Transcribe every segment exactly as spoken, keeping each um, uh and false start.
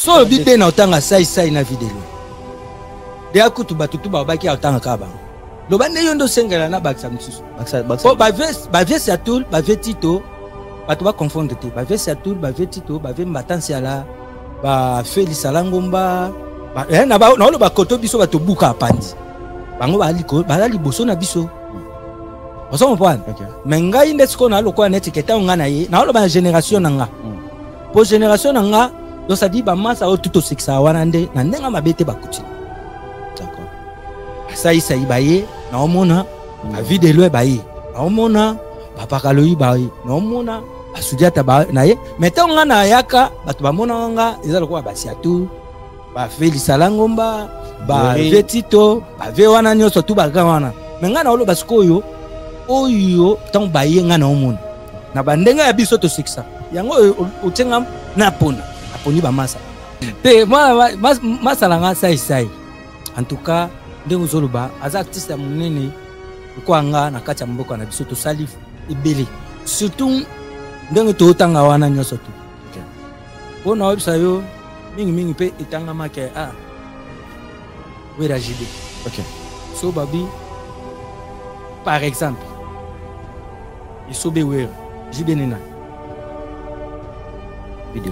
so le bide na otanga sai sai na vidéo de akutu batutu ba baki otanga kaba lo bande yondo sengela na baksa msusu baksa baksa ba ves ba ves ya tout ba vetito batu ba confondre te ba ves ya tout ba vetito ba ve matansi ala ba Félix Alangomba ba eh na ba na lo ba koto biso ba to buka apandi bango ba liko ba la liboso na biso oso mpwana mais ngai ndesiko na lokwa net keta nga na ye na lo ba génération nanga po génération nanga donc ça dit ba masa o tout sexa wana nde na ndenga mabete bakuti d'accord ça y ça y baye na omona ba vidéo baye na omona ba pakaloyi baye na omona asudiata ba na ye mais tonga na yaka batu ba mona nga ezalo kwa basi atu ba Félix Alangomba ba vetito ba ve wana nyoso tu ba wana mais nga na olo basikoyo oyo tant baye nga na omona na bandenga ya biso to sexa yango otenga na pona aponi ba masa pe moi masa la nga sai sai en tout cas ndengo zoloba aza artiste ya munene ko anga na kati ya mboko na biso to salif ebele surtout ndengo to tanga wana nyoso tu po na websa yo mingi mingi pe itanga make ah wera jibe OK so babi par exemple isobe wera jibe nena vidéo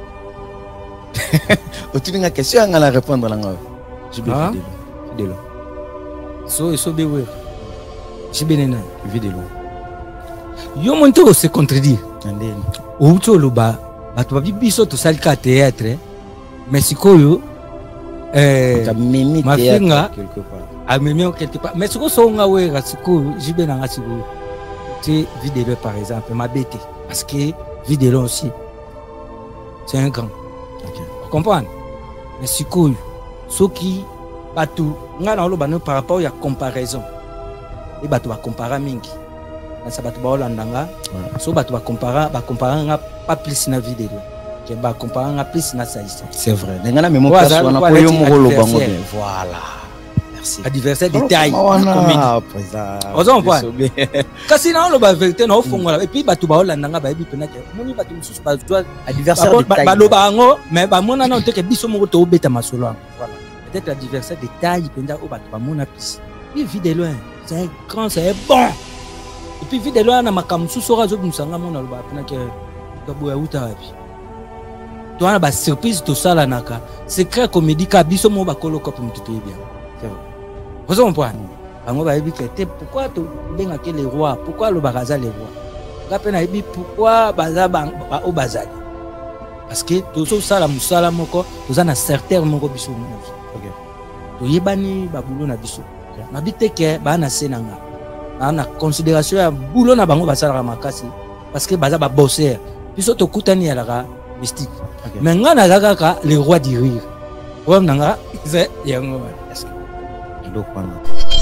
tu as une question à la répondre là jibe vidéo vidéo so isobe wera jibe nena vidéo yo monte au se contredire ndeni outo loba batu babi biso to salika théâtre mais sikoyo eh mimi théâtre quelque part a mimi quelque part mais siko so nga wera sikoyo jibe na ngati go tu vidéo par exemple ma bête parce que vidéo aussi c'est un grand OK vous comprenez mais sikoyo soki batu nga na loba no par rapport ya comparaison et batu ba comparer mingi ça batu ba holandanga so batu ba comparer ba comparer nga pas plus na vidéo que ba comparer nga plus na saïsa c'est vrai ngana même place wana ko yo molo bango bien voilà merci adversaire détail comédie ozo point kasi na lo ba vérité na ofongola et puis batu ba holandanga ba yebi pena ke moni batu mususu ba doit adversaire détail ba lo bango mais ba mona na te ke biso moko to beta masolo voilà peut-être adversaire détail penda o batu ba mona plus puis vidéo c'est grand c'est bon et puis vidéo na makamusu sora zo musanga mona lo ba pena ke to boya uta wapi to ana ba surprise to sala naka secret comédie ka biso mo ba kolo ko mutu to bien c'est vrai vous comprenez bango ba yebi que pourquoi to benga ke les rois pourquoi lo baraza les rois ngape na yebi pourquoi baza ba o bazali parce que to so sala musala moko to za na certain moko biso OK to yebani ba bulo na biso na biteke ba na senanga na considération ya bulo na bango basala makasi parce que baza ba bosser biso to kutani ya la mystique mais ngana kaka les rois du rire ouais nanga c'est yango est-ce que do kwa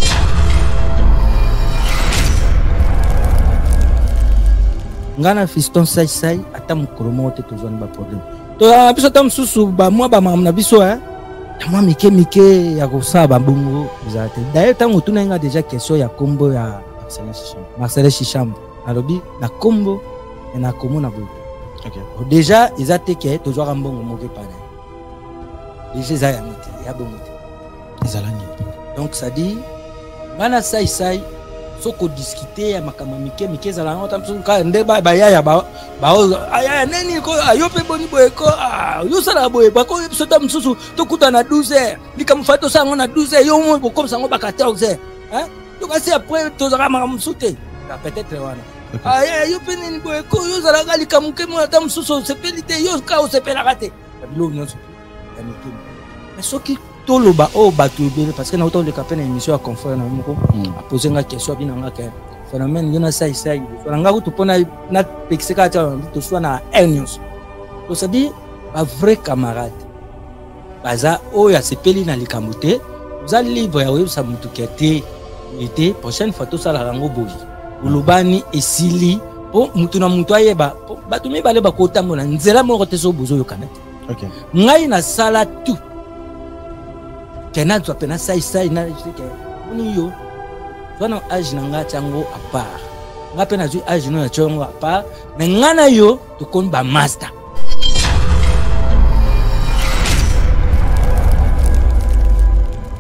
ngana fiston sai sai ata mukromo te tozwana ba problème to biso tam susu ba mwa ba mamna biso hein moi mike mike ya ko sa ba bongo bizate d'ailleurs tango tuna nga déjà question ya kombo ya Marcel Chicham alobi na kombo et na komo na bo OK déjà ils a teke to joa mbongo moke pana déjà za ya miti ya bongo ezalani donc ça dit ngana sai sai soko discuter ya makama mike mike za la ngota msu ka nde ba ba ya ba ba aya neni ko ayo pe boni boye ko yo sala boye ba ko so tam susu to kuta na douze heures likamfato sango na douze heures yo mo comme sango ba quatorze heures hein to kasi après to za ma msute peut-être wana aya yo pe neni boye ko yo sala ga likamuke mo tam susu sepelite yo ka o sepela kate bilo nyonso ya mike mais soki toloba o batu bele parce que na auto le capitaine émission à confrère na moko a poser nga question bina nga ke phénomène yona sai sai so nga ko pona na pexeka ta to so na news to ça dit un vrai camarade baza o ya sepeli na likamute za livre ya web sa mutu kete était prochaine fois to sala rango boyi ulubani esili po mutu na mutu ayeba batu mi bale ba ko tamona nzela moko te so bozo yo kanate OK ngai na sala tout kena tu apena sai sai na chike uni yo wana age na nga chango a part nga pena ju age no chango a part mais ngana yo to kon ba master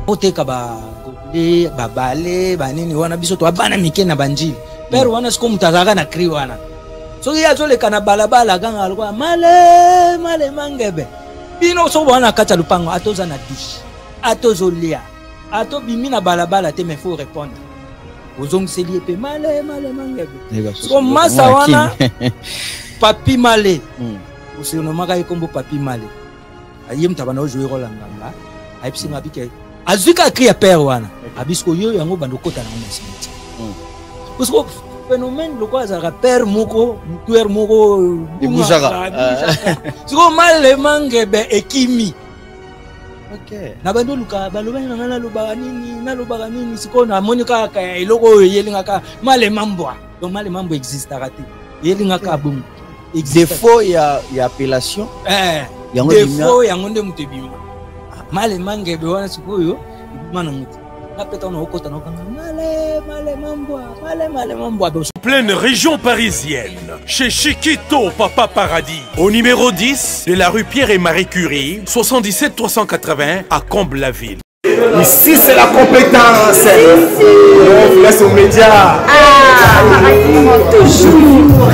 oteka ba gole ba bale ba nini wana biso to abana mike na banjili père wana siko mutazaka na cri wana so ya zoleka na balabala ganga alikuwa male male mangebe bino so wana kata lupango atoza na douche atozolia ato bimi na balabala te mais faut répondre ozong seli pe male male mangebe so masa wana papi male usino maka ikombo papi male ayem tabana ojoye rolanga aipsinga bike azuka cri ya père wana abisko yo yango bandokota na mositi parce que phénomène le quoi ça père moko tuer moko ibusaka siko male mangebe ekimi okay na bando luka baloba na ngala loba nini na loba nini siko na monika ka eloko yelinga ka male mambwa donc male mambo existe raté yelinga ka bum défaut ya ya appellation eh yango défaut yango nde mutebima male mangebe wana sikoyo mana muti na peta na okota na male male mambwa male male mambwa pleine région parisienne chez Chiquito Papa Paradis au numéro dix de la rue Pierre et Marie Curie soixante-dix-sept trois cent quatre-vingts à Comble-la-Ville. Ici c'est la compétence. On vous laisse aux médias. Ah, toujours.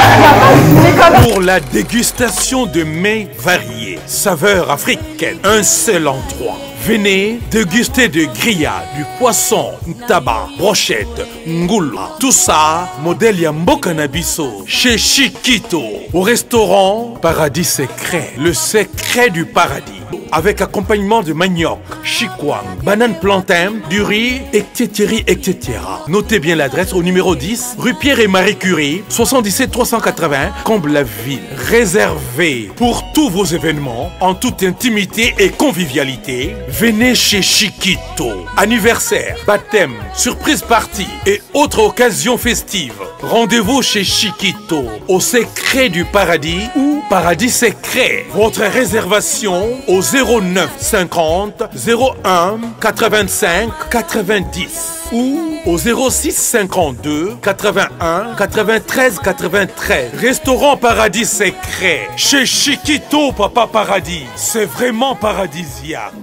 Pour la dégustation de mets variés, saveurs africaines, un seul endroit. Venez déguster de grillades, du poisson, tabac, brochette, ngoula. Tout ça, modèle Yamboka Nabiso, chez Chiquito, au restaurant Paradis Secret, le secret du paradis. Avec accompagnement de manioc, chikwang, banane plantain, du riz, et cetera et cetera. Notez bien l'adresse au numéro dix, rue Pierre et Marie Curie, soixante-dix-sept trois cent quatre-vingts, Comble-la-Ville. Réservé pour tous vos événements, en toute intimité et convivialité, venez chez Chiquito. Anniversaire, baptême, surprise party et autres occasions festives. Rendez-vous chez Chiquito, au secret du paradis ou Paradis Secret. Votre réservation au zéro neuf cinquante zéro un quatre-vingt-cinq quatre-vingt-dix ou au zéro six cinquante-deux quatre-vingt-un quatre-vingt-treize quatre-vingt-treize. Restaurant Paradis Secret chez Chiquito Papa Paradis. C'est vraiment paradisiaque.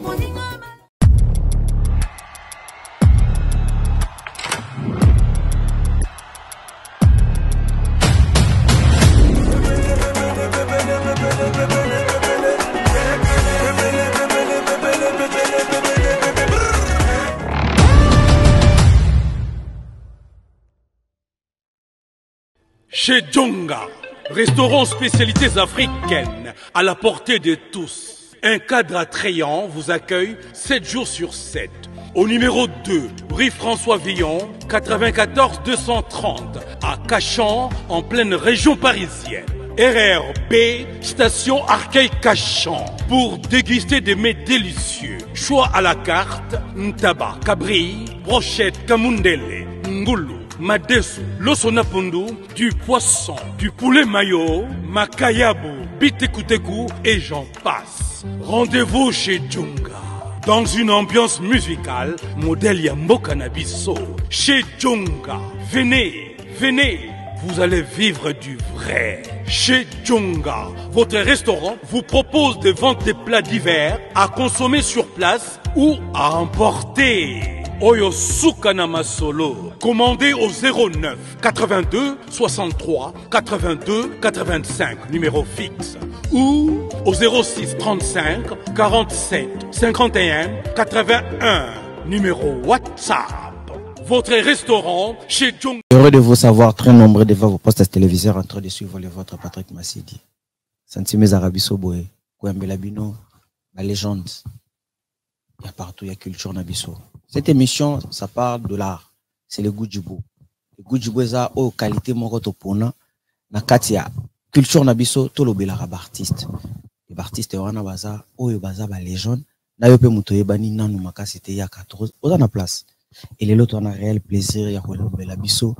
Chez Djonga, restaurant spécialités africaines à la portée de tous. Un cadre attrayant vous accueille sept jours sur sept. Au numéro deux, rue François Villon, quatre-vingt-quatorze deux cent trente, à Cachan, en pleine région parisienne. R R B, station Arcueil-Cachan, pour déguster des mets délicieux. Choix à la carte, ntaba, cabri, brochette, kamundele, ngoulou, madesu, losonapundu, du poisson, du poulet mayo, makayabu, bitekuteku et j'en passe. Rendez-vous chez Djonga, dans une ambiance musicale, modèle Yamboka Nabiso. Chez Djonga, venez, venez, vous allez vivre du vrai. Chez Djonga, votre restaurant vous propose de vendre des plats divers à consommer sur place ou à emporter. Oyo Sukana Masolo. Commandez au zéro neuf quatre-vingt-deux soixante-trois quatre-vingt-deux quatre-vingt-cinq, numéro fixe. Ou au zéro six trente-cinq quarante-sept cinquante et un quatre-vingt-un, numéro WhatsApp. Votre restaurant chez Djonga. Heureux de vous savoir, très nombreux devant vos postes téléviseurs en train de suivre le vôtre Patrick Massidi. Santimé Arabiso Boé, Kouambela Bino, la légende. Il y a partout, il y a culture Nabiso. Cette émission, ça parle de l'art. C'est le goût du beau. Le goût du beau, c'est la qualité de pona. Na katia culture Nabiso, tout le belarab artiste. Les artistes, on a baza, oh yo baza ba légende. Na yo pe mutoye bani nanu makasite ya quatorze. On a la place. Et les autres, on a réel plaisir. Ya kolo bela biso.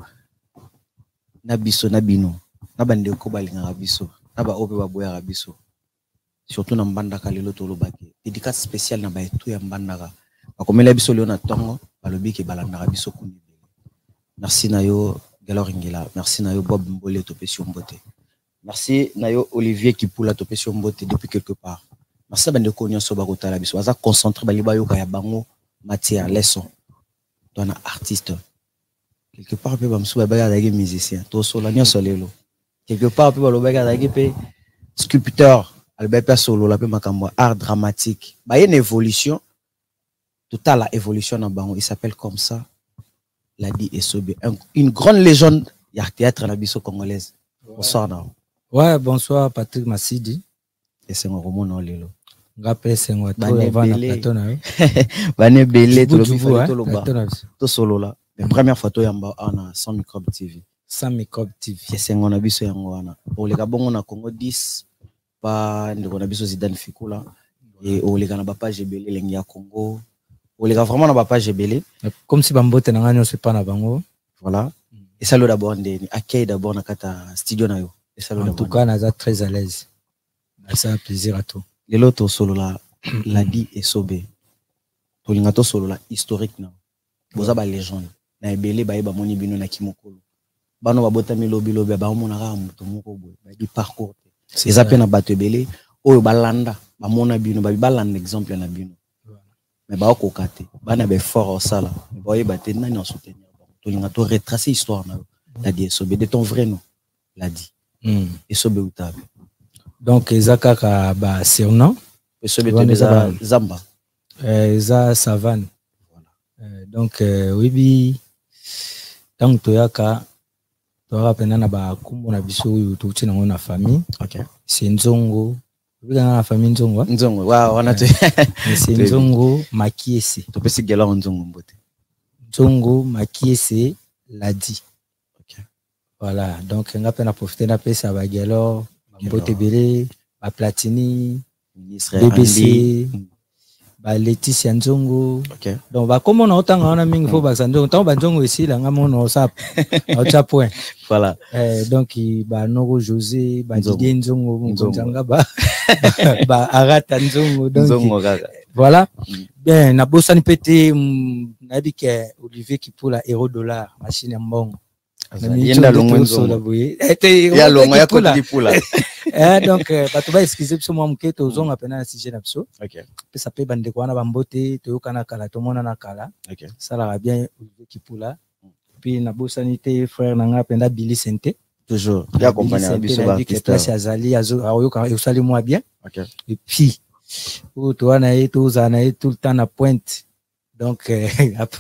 Nabiso nabino. Nabande ko balinga rabiso. Naba ope baboya rabiso. Surtout na mbandaka lelo tolo baki. Dédicace spéciale na ba etu ya mbandaka. Bakomela biso leo na tongo balobi ke balandaka biso kuni. Merci na yo Galoringela. Merci na yo Bob Mbole topesi mbote. Merci na yo Olivier Kipula topesi mbote depuis quelque part. Merci bande ko nyonso bakotala biso. Baza concentré bali bayoka ya bango matière, les sons. Donc, artiste. Quelque part, peut être un musicien. Tout solo, n'y a solo. Quelque part, peut être un sculpteur. Albert solo, la art dramatique. Il y a une évolution. Totale la évolution dans Bango. Il s'appelle comme ça. Ladi Esobé. Une grande légende. Il y a théâtre dans la biso congolaise. Bonsoir, non? Ouais, bonsoir, Patrick Massidi. Et c'est un roman dans l'élo. Rappelez, c'est un plateau. Bané Belé, tout le tout solo là. La première photo, il y a sans microbe T V. Sans microbe T V. C'est un abisso yangoana. Pour les Gabon, on a Congo dix. Pas on a biso Zidane Fikula. Et au les Ganaba pas Gebele, l'Engia Congo. Au les vraiment n'a pas Gebele. Comme si Bambo Tenanganyo c'est pas na Bango. Voilà. Et ça, le d'abord, accueil d'abord dans le studio. En tout cas, on est très à l'aise. Ça a plaisir à tout. Les autres solo là, Ladi Esobé. Tout le monde solo là, historique. Vous avez des légendes. Na ebele ba eba moni bino na kimokolo. Bano ba botami lobi lobi ba mona ra muto moko boy. Ba di parcours. C'est appena bato ebele oyo balanda ba mona bino ba balanda exemple na bino. Mais ba okokate. Bana be fort au sala. Ba yeba te nani en soutenir. Tu as retracé l'histoire de Esobé, de ton vrai nom, l'a dit. Esobé Outabe. Donc, Ezaka ka ba surnom. Esobé Outabe Zamba. Eza Savane. Donc, oui, bi. Tant que tu as ka, tu as rappelé na ba kumbo na biso yu tu tina na famille. Ok. C'est Nzongo. Oui, dans la famille Nzongo. Nzongo. Waouh, on a tu. C'est Nzongo Makiese. Tu peux signer là Nzongo mbote. Nzongo Makiese Ladi. Okay. Voilà, donc on a pu profiter de la paix à Bagalo, Mbotebele, à Platini, B B C, à Laetitia Nzongo. Okay. Donc bah comme on a autant on a mis il faut bah Nzongo, tant bah Nzongo ici là on a ça, on a point. Voilà. Euh, donc bah Noro José, bah Didier Nzongo, Nzongo bah bah Arata Nzongo. Donc voilà. Bien, na bossa ni pété, na dit que Olivier qui pour la héros dollar, machine en bon. Il y a long Nzongo. Il y a long, il y a quoi qui pour là. Donc, bah tu vas excuser pour moi que tu ozonga pena si j'ai n'abso. Ok. Puis ça peut bande quoi na bambote, tu kana kala, tout le monde na kala. Ok. Ça la bien Olivier qui pour là. Puis na bossa ni té frère nanga penda Billy Sente. Toujours. Il accompagne Abisso Baptiste. Place Azali, azo, ayo ka yo sali moi bien. Ok. Et puis où toi na et tout ça na tout le temps na pointe. Donc euh,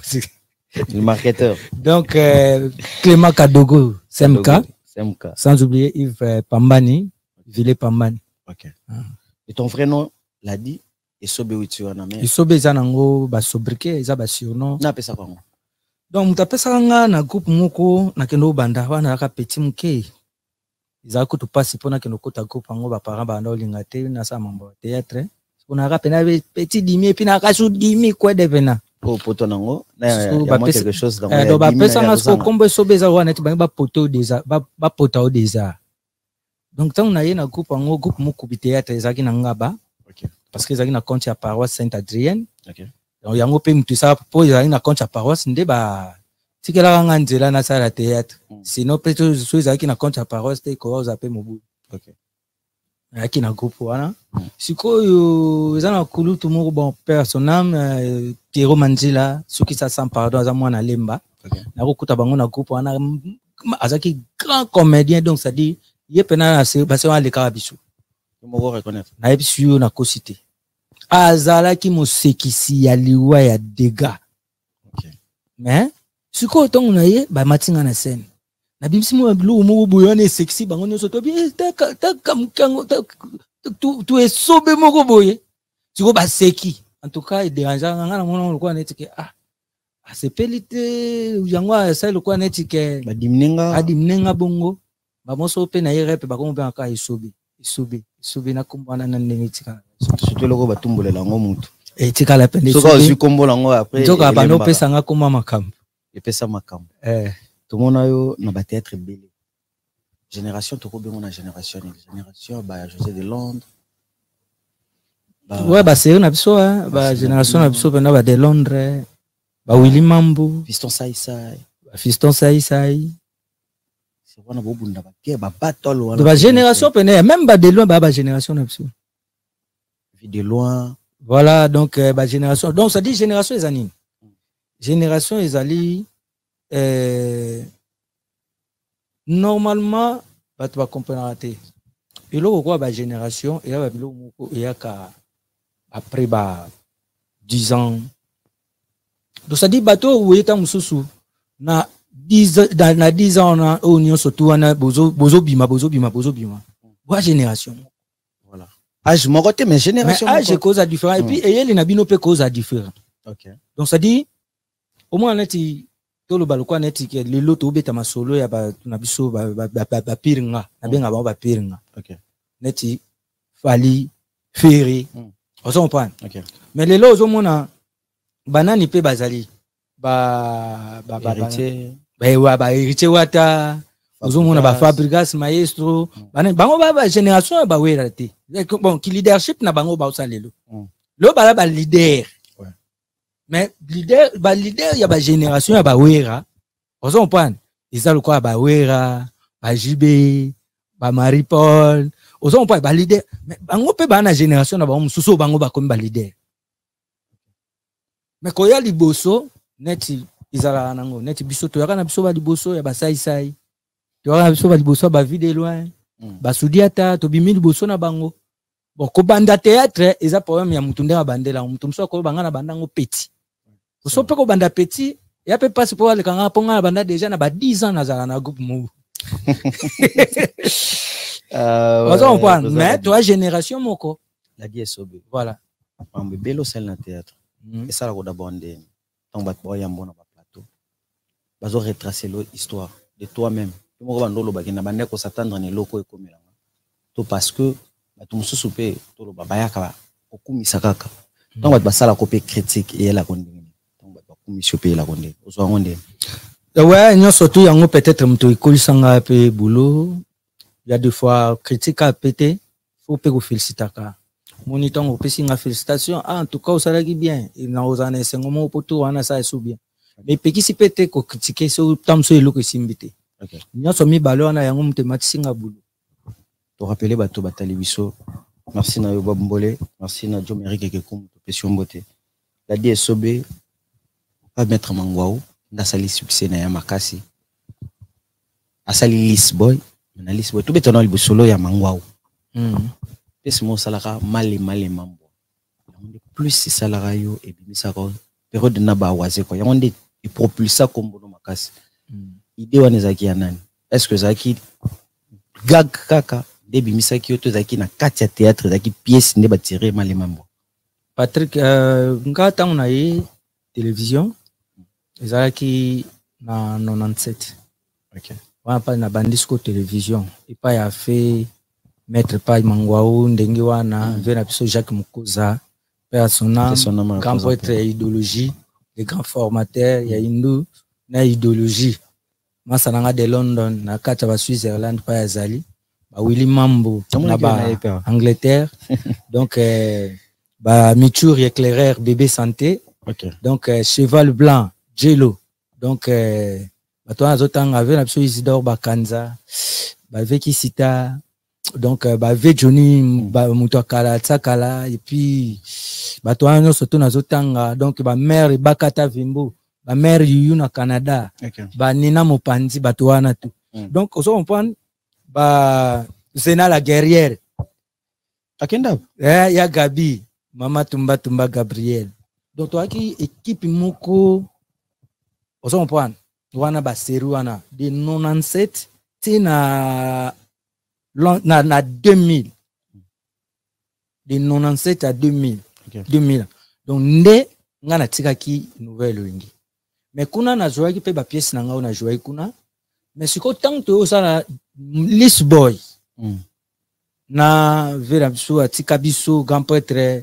le marketeur. Donc euh, Clément Kadogo, C M K. C M K. Sans oublier Yves euh, Pambani, Ville Pambani. OK. Ah. Et ton vrai nom l'a dit Esobé Outiwana mais Esobé zanango ba sobriquet za ba surnom. Na pesa kwa ngo. Donc mutapesa nga na groupe moko na kendo banda wana ka petit muke. Ils ko to passe pona kendo kota groupe ngo ba parents ba ndo lingate na sa mambo théâtre. On a rappelé petit dimi puis na ka sou dimi quoi devena. Oh poto nango na ya moi quelque chose dans le ba pesa nga ko kombo Esobé za wana ti ba poto déjà ba ba poto au déjà. Donc tant on a na groupe ngo groupe moko bi théâtre ezaki na ngaba. OK. Parce que ezaki na compte ya paroisse Sainte-Adrienne. OK. Donc yango pe mutu ça po ezaki na compte ya paroisse nde ba tikela nga nzela na sala théâtre. Sinon peut-être so ezaki na compte ya paroisse te ko za pe mobu. OK. Yaki na groupe wana. Sikoyo ezana kulutu moko bon personnel Pierrot Manzila soki ça sans pardon za mwana lemba. Na kokuta bango na groupe wana azaki grand comédien donc ça dit il pena c'est parce qu'on a les carabichou. Je me reconnaître. Na ebisu na kosité. Azala ki mo sekisi ya liwa ya dégâts. OK. Mais sikoyo tongo na ye ba matinga na scène. Na bimsi mo blu mo boyone sexy bango nyoso to bi ta ta kamkango tu tu Esobé moko boye. Siko ba seki. En tout cas, il dérange nga na mona lokwa netike ah. Ah c'est pelite yangwa ça lokwa netike ba dimninga. Ba dimninga bongo. Ba moso pe na yere pe ba ko mpe ka Esobé. Esobé. Esobé na kumbana na ndengitika. Surtout loko batumbolela ngo mutu. Et tika la pende. Soka ozu kombo lango après. Soka ba no pesa nga kuma makambo. Et pesa makambo. Eh. Tout le monde a eu na ba théâtre belé. Génération to ko bengo na génération ni génération ba José de Londres. Ba ouais ba c'est na biso hein, ba génération na biso na ba de Londres. Ba Willy Mambo, Fiston Sai Sai. Fiston Sai Sai. C'est wana bo bunda ba ke ba batolo wana. De ba génération pene même ba de loin ba ba génération na biso. Vie de loin Voilà, donc, euh, bah, génération. Donc, ça dit génération les années. Génération les alliés. Euh, normalement, bah, tu vas comprendre. Et là, quoi, bah, génération, et là, il y a après, bah, dix ans. Donc, ça dit, bateau, où est-ce que na dix ans, on a surtout, on a bozo, bozo bima, bozo bima, bozo bima. Voilà, génération. Voilà. Âge, mon côté, mais génération. Mais âge, cause à différent. Et puis, et les nabino peut cause à différent. Ok. Donc, ça dit, au moins, on a dit, tout le balou, on a dit, que le lot, au bêta, ma solo, ya ba, nabiso, ba, ba, ba, ba, ba, piringa, nabenga, ba, ba, piringa. Ok. Neti, fali, ferry. On s'en prend. Ok. Mais les lots, au moins, banani pe bazali. Ba, ba, ba, héritier. Ba, ba, ba, héritier wata. Ozo mona ba Fabregas maestro. Bana, bango ba, ba, génération, ba, ouais, raté. Bon, qui leadership na bango ba, ça, lelo. Lo, ba, ba, leader. Mais leader, ba leader, il y a ba génération, il y a ba wera. On s'en prend. Ils ont le quoi, ba wera, ba J B, ba Marie-Paul. On s'en prend, ba leader. Mais bango pe ba na génération, na ba mususu bango ba comme ba leader. Mais quand il y a liboso, neti, ils ont la nango, neti biso, tu y a na biso ba liboso, ya ba sai sai. Tu y a na biso ba liboso, ba vide loin. Ba sudiata, to bimi liboso na bango. Bon, ko banda théâtre, ils ont problème ya mutunde ba bandela, mutumso ko banga na bandango petit. So pe ko banda petit, ya pe passe pour aller kanga ponga banda déjà na ba dix ans na zala na groupe mou. Euh ouais, mais toi génération moko la D S O B. Voilà. On be belo sel na théâtre. Et ça la ko d'abord ndé. Tant ba boy ya mbona ba plateau. Bazo retracer l'histoire de toi-même. Tout mo ba ndolo ba kina bande ko s'attendre ne loko ekomela. To parce que ba tout mususu pe to lo ba bayaka okumisa kaka. Tant ba basala ko pe critique et la konde. Ouais, nous surtout yango peut-être mto ikoli sanga pe boulot. Il y a des fois critique à péter, faut pe ko féliciter ka. Moniton ko pesi nga félicitations. Ah en tout cas ça lagi bien. Il na ozana sengo mo poto wana ça est bien. Mais pe ki si péter ko critiquer so tamso eloko simbité. OK. Nous somi balo na yango mtematisi nga boulot. To rappeler bato batali biso. Merci na yo Babmbole, merci na Jo Mérique Kekum to pesi mbote. La D S O B pas mettre Mangwao na sali succès na ya makasi asali Lisboy na Lisboy to betona le solo ya Mangwao mm pesi mo salaka mali mali mambo yango plus salaka yo et bimisa ko période na ba waze ko yango ndi i propulsa kombo no makasi idée wana zaki ya nani est-ce que zaki gag kaka de bimisa ki yo to zaki na kati ya théâtre zaki pièce ne ba tirer mali mambo Patrick euh ngata on a eu télévision. Ils ont qui na quatre-vingt-dix-sept. Ok. On a pas na bandisco télévision. Et pas y a fait mettre pas Mangwao ndengi wana vers la Jacques Mukoza personnel grand poète idéologie les grands formateurs il y a une na idéologie. Moi ça n'a de London na kata ba Switzerland pas yazali ba Willy Mambo na ba Angleterre donc euh, ba Michour éclaireur bébé santé. Okay. Donc euh, cheval blanc Jello. Donc, euh, toi, on avait l'absolu Isidore Bakanza, Veki Sita, donc, Bavé Johnny, Moutokala, Tsakala, et puis, toi, on surtout dans Zotanga, donc, ma mère Bakata Vimbo, ma mère Yuna Canada, ba Nina Mopandi, Batouana tout. Donc, on prend, bah, Zena la guerrière. Akenda? Eh, ya Gabi, Mama Tumba Tumba Gabriel. Donc, toi, qui équipe Moko, on prend wana ba série wana de quatre-vingt-dix-sept ti na na na deux mille de quatre-vingt-dix-sept à deux mille. Okay. deux mille donc nde nga na tika ki nouvelle wingi mais kuna na jouer ki pe ba pièce na nga na jouer kuna mais siko tant to ça List Boy mm. na vera biso atika biso grand prêtre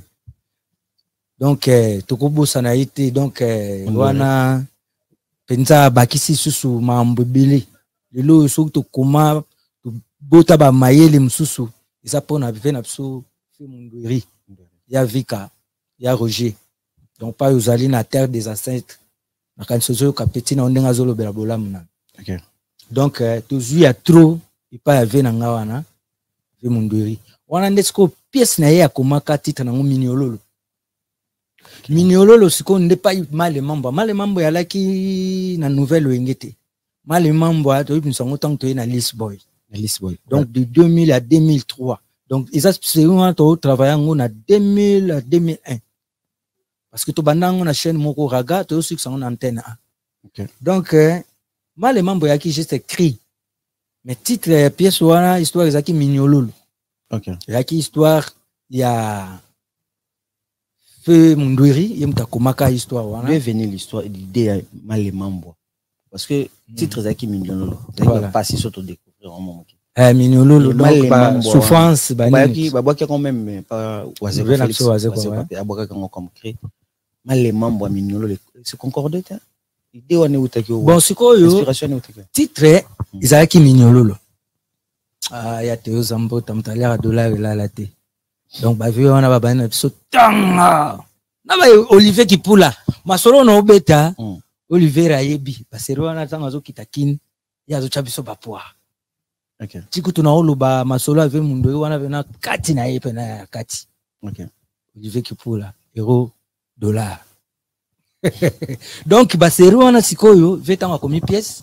donc eh, tokobo sana ite donc eh, wana penza bakisi susu mambebele lelo so to koma to bota ba mayele msusu isa pona vena biso fe munduri ya Vika ya Roger donc pas uzali na terre des ancêtres na kansozo kapeti na ondenga zolo bela bolamuna. OK. Donc euh, to zui a trop et pas ya vena ngawana fe munduri wana ndesiko pièce na ya komaka titre na ngomini ololo Mignololo siko n'est pas mal mambo mal mambo ya laki na nouvelle wengete mal mambo a to ibinso ngotant to na list boy na list boy donc de deux mille à deux mille trois donc ils c'est un to travailler ngo na deux mille à deux mille un parce que to bandango na chaîne moko raga to aussi que na antenne A. Okay. Donc euh, mal mambo ya ki juste écrit mais titre ya pièce wana histoire ezaki mignololo. OK. Ya ki histoire ya Feu Mundwiri, il y a une histoire. D'où est venue l'histoire, l'idée de mal mambo? Parce que titre Zaki Mignololo, il n'y a pas si surtout découvrir un moment. Eh, Mignololo, donc, bah, souffrance, bah, qui bah, qui quand même pas oisé comme créé. Mal les mambo Mignololo, c'est concordé, hein? L'idée on est où t'as que bon, c'est quoi, yo? Titre, Zaki Mignololo. Ah, il y a Théo Zambo, Tamtaler à dollar et là, la té. Donc, bah, vu, on a pas un épisode. Tanga! Na ba Olivier Kipula. Masolo na obeta. Mm. Olivier Rayebi. Parce que on a tanga zo kitakin. Ya zo chabiso bapwa. OK. Tiku tuna oloba masolo ave mundo wana vena kati na yepe na kati. OK. Olivier Kipula. Euro dollar. Donc, bah, c'est wana sikoyo. Vetanga komi pièce.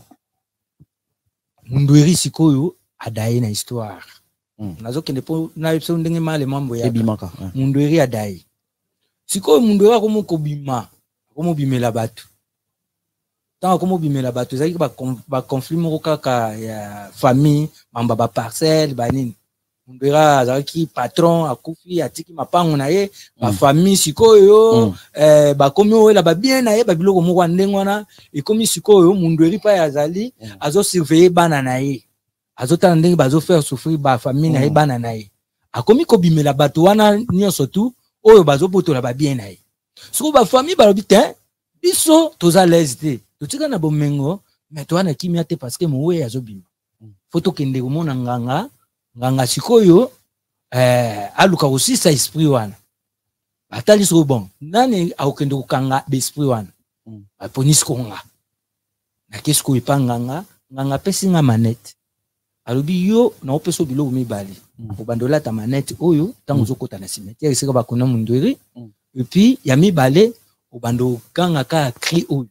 Mundo eri sikoyo. Adaye na histoire. Nazo kende po na episode ndenge male mambo ya ebimaka mundu eri adai siko mundu wa komo kobima komo bimela batu tant komo bimela batu zaki ba ba conflit moko kaka ya famille mamba ba parcelle ba nini mundu era zaki patron akufi atiki mapango na ye ba mm. famille siko yo mm. eh ba komi wela ba bien na ye ba biloko moko ndenge wana e komi siko yo mundu eri pa yazali mm. azo surveiller bana na ye azota ndenge bazo faire souffrir ba famille na ye bana na ye akomi ko bimela bato wana nyonso tu oyo bazo botola ba bien na ye siko ba famille ba lobitin biso toza l'aise te totika na bomengo mais to wana kimia te parce que mowe azo bima foto kende ko mona nganga nganga sikoyo eh aluka aussi sa esprit wana atali so bon nani akokende ko kanga be esprit wana aponis ko nga na kesko ipanganga nganga pesinga manette alobi yo na opeso biloko mibali ko bandola ta manette oyo tango zokota na cimetière esika bakona mundweri et puis ya mibale o bando kanga ka cri oyo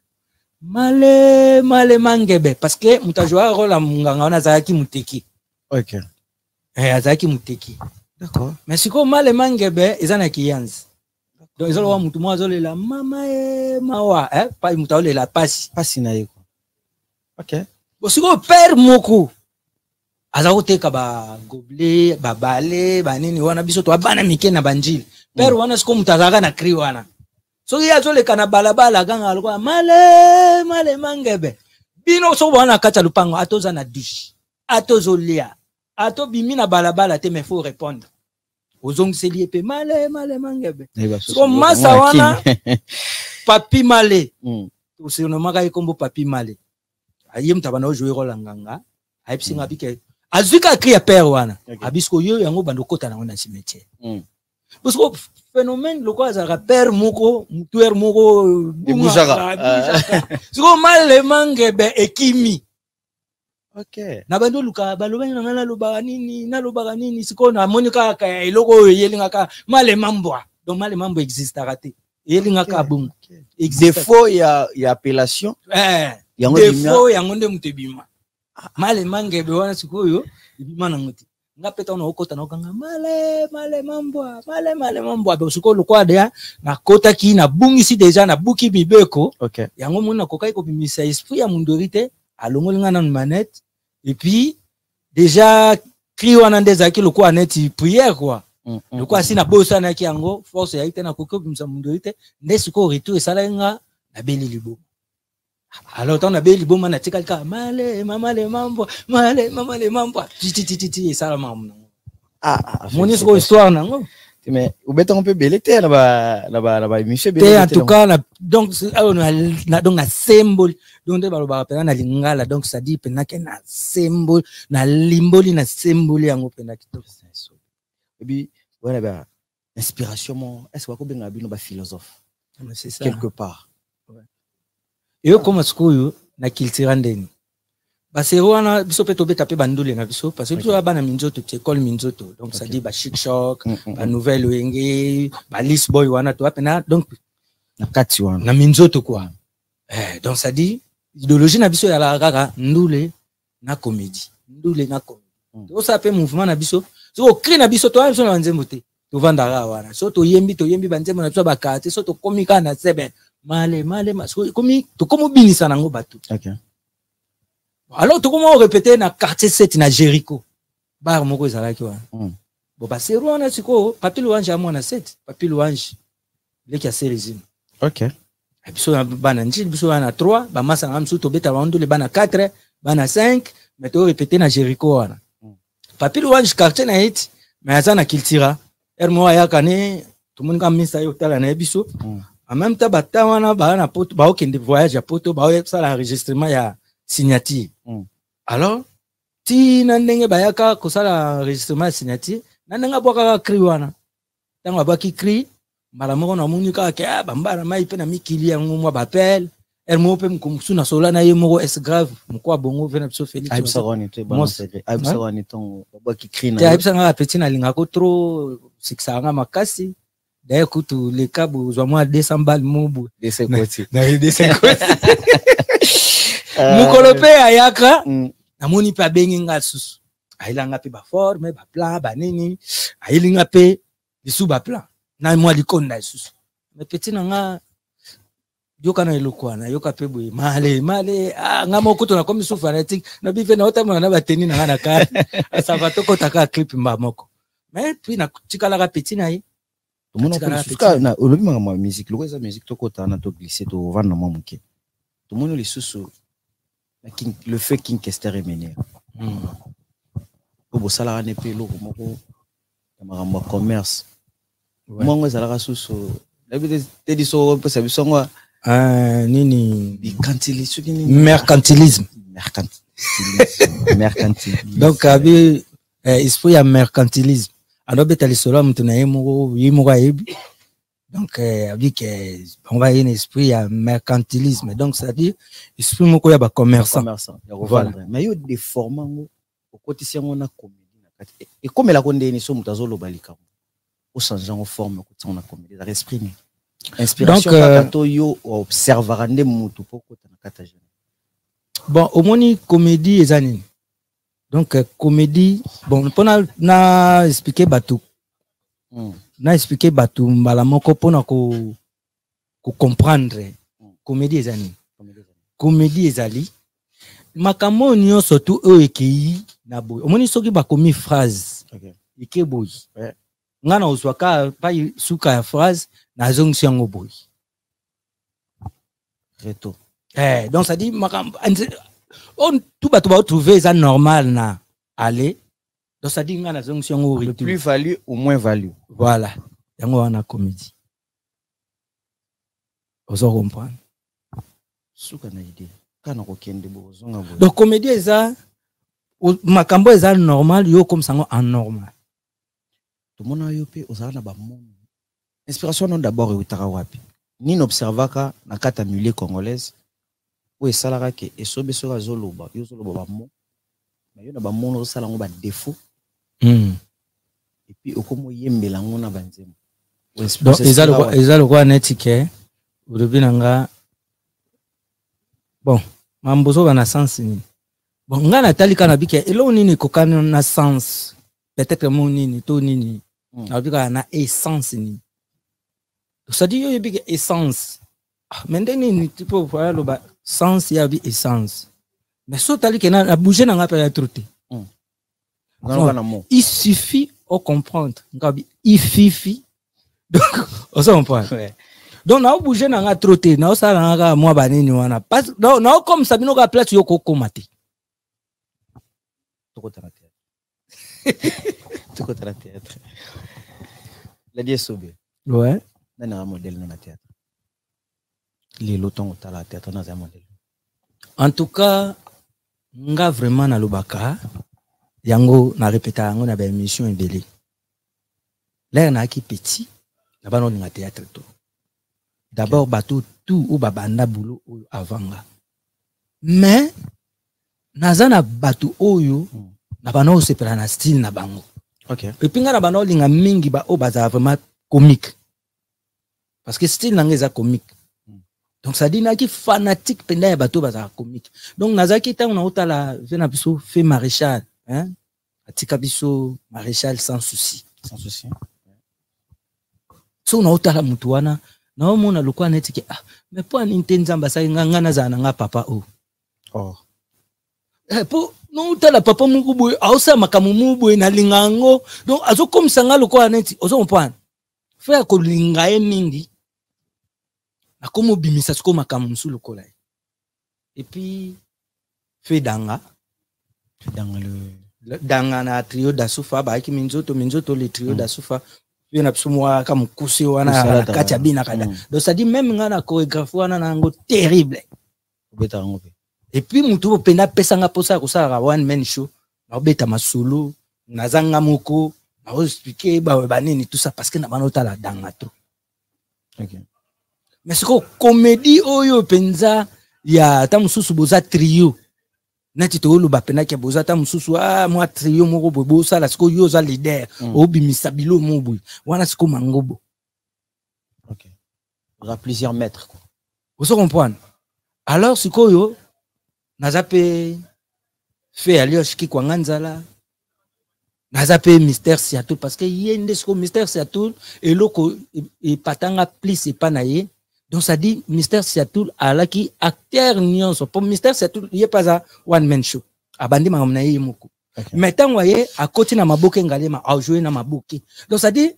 male male mangebe parce que mutajwa rola munganga wana zaki muteki. OK. Eh azaki muteki. D'accord. Mais siko male mangebe ezana kiyanzi donc ezalo wa mutu mwa zolela mama e mawa eh pa mutaole la pasi pasi na yeko. OK. Bo siko père moko azakoteka ba gobelet ba bale ba nini wana biso to abana mike na banjili père wana siko mutazaka na cri wana so ya zoleka na balabala ganga alikuwa male male mangebe bino so wana kata lupango atoza na douche atozolia ato bimi na balabala te mais faut répondre ozong selie pe male male mangebe so masa wana papi male to se no maka ikombo papi male ayem tabana o jouer rôle nganga ayipsinga bike azuka cri ya père wana abisko yo yango bando kota na ona cimetière parce que phénomène le quoi ça père moko mutuer moko bujaka siko male mangebe ekimi. OK. Na bando luka baloba na ngala loba nini na loba nini siko na monika ka eloko yelinga ka male mambo donc male mambo existe raté yelinga ka bon défaut ya ya appellation eh yango défaut yango nde mutebima male mangebe wana siko yo ibima na nguti ngapeta na okota na okanga male male mambo male male mambo ba siko lokwa de na kota ki na bungisi déjà na buki bibeko. OK. Yango mona kokai ko bimisa esprit ya mundorite alongolinga na manette et puis déjà cri wana ndezaki lokwa neti prière quoi lokwa si na bosa na ki yango force ya ite na kokko bimisa mundorite ndesiko retour esalenga na beli libo alors tant na beli libo na tika ka male mama le mambo male mama le mambo titi titi titi sala mamu ah moni siko histoire nango mais ou beton un peu belete là ba là ba là ba monsieur belete en tout cas donc na donc na symbole donc ba ba pena na lingala donc ça dit pena que na symbole na limboli na symbole yango pena kitoko et puis voilà ba inspiration mon est-ce que ko benga bino ba philosophe c'est ça quelque part et comme ce que na culture ndeni parce que wana biso pe to beta pe bandule na biso parce que biso ba na minzoto te école minzoto donc ça dit ba chic choc ba nouvelle wenge ba list boy wana to apena donc na kati wana na minzoto quoi. Eh, donc ça dit idéologie na biso ya la kaka ndule na comédie. Ndule na comédie. Mm. To ça fait mouvement na biso. So cri na biso to biso na nzembo te. To vandara wana. So to yembi to yembi banzembo na biso ba kate so to komika na sebe. Male male so komi to komo binisa nango batu. OK. Alors to komo répéter na quartier sept na Jericho. Bar moko ezalaki wana. Mm. Bon ba c'est wana siko papi louange a moi na sept. Papi louange le qui a série. OK. Et puis, bana njil, biso bana trois, ba masa ngam su to beta wandu le bana quatre, bana cinq, mais to répéter na Jericho wana. Papi louange quartier na hit, mais aza na Kiltira. Ermo aya kane, tout le monde kam misa yo tala na biso. En même temps bata wana ba na poto, ba okende voyage à poto, ba o ça l'enregistrement ya signature. Alors, ti na ndenge ba yaka ko ça l'enregistrement ya signature, na ndenge boka cri wana. Tango ba ki cri Malamoko na munika ke bambara mai pe na mikili yango mwa bapel ermo pe mkumsu na sola na ye moko es grave mko bongo vena biso Félix Aibsaroni te bon secret Aibsaroni ton baba ki crie na te Aibsanga petit na linga ko trop siksanga makasi d'ailleurs kutu le cabo zo mwa deux cents balles mobu de ce côté na de ce côté mukolo pe ayaka na moni pa benginga susu ailanga pe ba forme ba plan ba nini ailinga pe bisu ba plan na moi likonda susu mais petit nanga yoka na elokwana yoka pe boye male male ah nga moko to na comme sous fanatique na bife na otama na bateni na na ka ça va to kota ka clip mba moko mais puis na tikala ka petit na ye to mona ko suka na olobi manga ma musique loko eza musique to kota na to glisser to vendre mo muke to mona le susu la king le fait king Kester emené bo sala ne pe loko moko ma commerce Mongo zalaka susu d'habitude te di so pe sabi songo ah nini mercantilisme mercantilisme mercantilisme mercantilisme donc abi esprit ya mercantilisme alors betali solo mtu na yemo yemo ka yebi donc abi que on va un esprit ya mercantilisme donc ça dit esprit moko ya ba commerçant ya revendre mais yo déformango okotisiango na comédie na kati et comme la konde ni so mutazolo balika au changer en forme que on a comme des esprit inspiration kato yo observer ande mutu poko na kata jeune bon au moni comédie ezanini donc comédie bon pona na expliquer batu mm. na expliquer batu mbala moko pona ko ko comprendre mm. comédie ezanini comédie ezali makambo nyo surtout e ekei na boy au moni soki ba komi phrase okay ike boy ouais. Ngana uswaka pa suka ya phrase na zongi yango boy reto eh donc ça dit makam on tout ba tout ba trouver ça normal na aller donc ça dit ngana zongi yango le plus value au moins value voilà yango wana comédie ozo comprendre suka na idée kana ko kende bo zonga boy donc comédie eza makambo eza normal yo comme ça en normal. Tout le monde a eu osana ba monde. Inspiration non d'abord utaka wapi. Ni n'observaka na kata milieu congolaise ou esalaka ke esobe sora zoloba yo zoloba ba mo. Mais yo na ba monde osala ngo ba défaut. Mm. Et puis okomo yembela ngo na banzemo. Donc ezalo ezalo kwa netike urubinanga bon mambozo bana sens ni. Bon ngana talika na bike elo nini kokana na sens peut-être mon nini to nini. Na bika na essence ni. Ça dit yo bika essence. Mais ndeni tu peux voir le sens ya bi essence. Mais so talika na bouger na ngapa ya troté. Il suffit au comprendre. Ngabi ififi. Donc on s'en parle. Ouais. Donc na bouger na nga troté na ça na nga moi banini wana. Pas non non comme ça bino ka place yo ko komate. Tout côté la théâtre. Tout côté la théâtre. La die sobe. Ouais. Na un modèle dans la théâtre. Les lotons au la théâtre dans un modèle. En tout cas, nga vraiment na lobaka yango na répéta yango na ba émission ebele. Là na ki petit, na ba no na théâtre to. D'abord okay. Bateau tout ou babanda boulot avant nga. Mais nazana bateau oyo mm. na ba no sepela na style na bango. OK. Et puis nga na ba no linga mingi ba o baza vraiment comique. parce que style nanga eza comique. Donc ça dit naki fanatique penda ya bato baza comique. Donc nazaki tango na otala vena biso fait maréchal, hein? Atika biso maréchal sans souci, sans souci. So na otala mutu wana na omona lokwa neti ke ah mais po Nintendo sa nga na za nga papa o. Oh. Eh po no otala papa mungu boy aosa makamu mungu boy na lingango. Donc azo comme sanga lokwa neti ozo comprendre. Faire ko lingae mingi. Na komo bimisa siko makamu sulu kola. Et puis fait danga dans le danga na trio d'Asufa ba ki minzoto minzoto le trio mm. d'Asufa bien absolument comme kusi wana kati bina kada. Donc ça dit même ngana chorégraphie wana nango terrible. Beta ngope. Et puis mutu pena pesa nga posa ko sa one man show. Na beta masolo nazanga moko na expliquer ba banini tout ça parce que na manota la danga to. OK. Mais c'est quoi comédie oyo penza ya ta mususu boza trio nati to lo ba pena ke boza ta mususu ah moi trio moko bobo sala siko yo za leader obimisa bilo mobu wana siko mangobo. OK. Il y a plusieurs maîtres quoi. Vous comprenez? Alors siko yo nazape fait aliosh ki kwa nganzala nazape mystère Seattle parce que yende siko mystère Seattle et loko et patanga plus et panaye. Donc ça dit Mystère Seattle ala ki acteur nyonso pour Mystère Seattle yé pas a one man show abandi mamna yé moko. Mais tant voyez à côté na maboke ngalema a jouer na maboke. Donc ça dit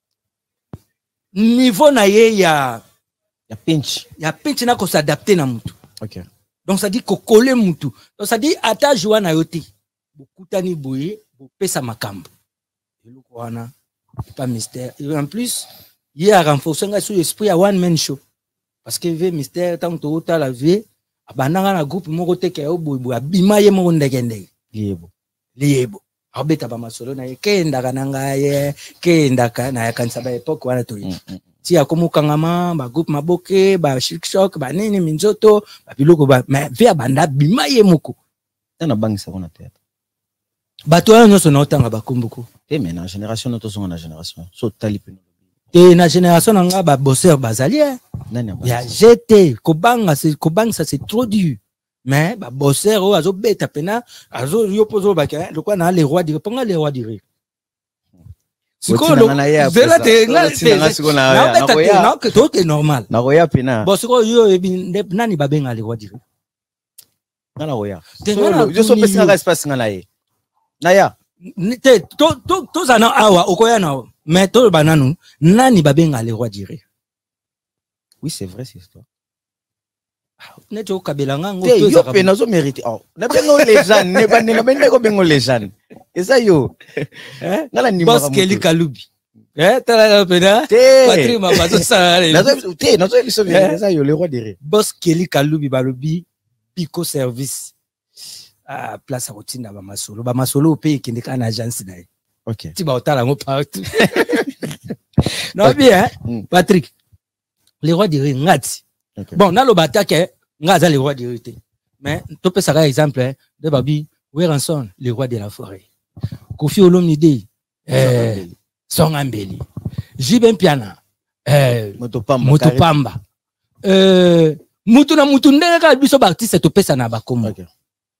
niveau na yé ya ya pinch ya pinch na ko s'adapter na mutu. OK. Donc ça dit ko coller mutu. Donc ça dit ata jouer na yote bokutani boye bo pesa makambo. Eloko wana pas mystère. Et en plus il a renforcé nga sur esprit à one man show. Parce que ve mystère tant to ta la vie abananga na groupe moko te ke oboybo abima ye mo ndenge ndenge liebo liebo abeta ba masolo na ye kenda kananga ye kenda kana ya kanisa ba epoque wana to yi ti akomukangama ba groupe maboke ba shikshok ba nini minzoto ba biloko ba mais ve abanda bima ye moko na bangisa kona théâtre bato wana nyonso na otanga ba kombuko te mais na génération na to songa na génération so tali pe et na génération nga ba bosseur bazali ya jeté kobanga c'est kobanga ça c'est trop dur mais ba bosseur o azo beta pena azo yopozo ba ka le quoi na les rois dire ponga les rois dire siko lo zela te nga te na que tout est normal na roya pena bossiko yo nani ba benga les rois dire na la roya je so pesa nga espace nga na ye na ya te to to to zana awa okoya na mais to bananu nani babenga les rois dire. Oui c'est vrai c'est histoire. Neto kabelanga ngo to yo pe nazo mériter. Oh na bengo les gens ne ba ne ba ko bengo les gens. Eza yo. Hein? Ngala ni Boss Kelly Kalubi. Eh tala pena. Patrick Mabazo ça. Nazo te nazo liso eza yo les rois dire. Boss Kelly Kalubi balobi Pico service. Ah place à routine ba masolo. Ba masolo pe kende kana agence na. OK. Tu vas au talent partout. Non bien, hein? Patrick. Les rois de ngati. Okay. Bon, na lo batake ngaza les rois de rité. Mais tu peux ça exemple hein, de Babi, Weranson, les rois de la forêt. Kofi Olomide, euh Songambeli. Jiben Piana, euh Motopamba. Motopamba. Euh Mutuna Mutundega ka biso ba artiste to pesa na ba komo. Okay.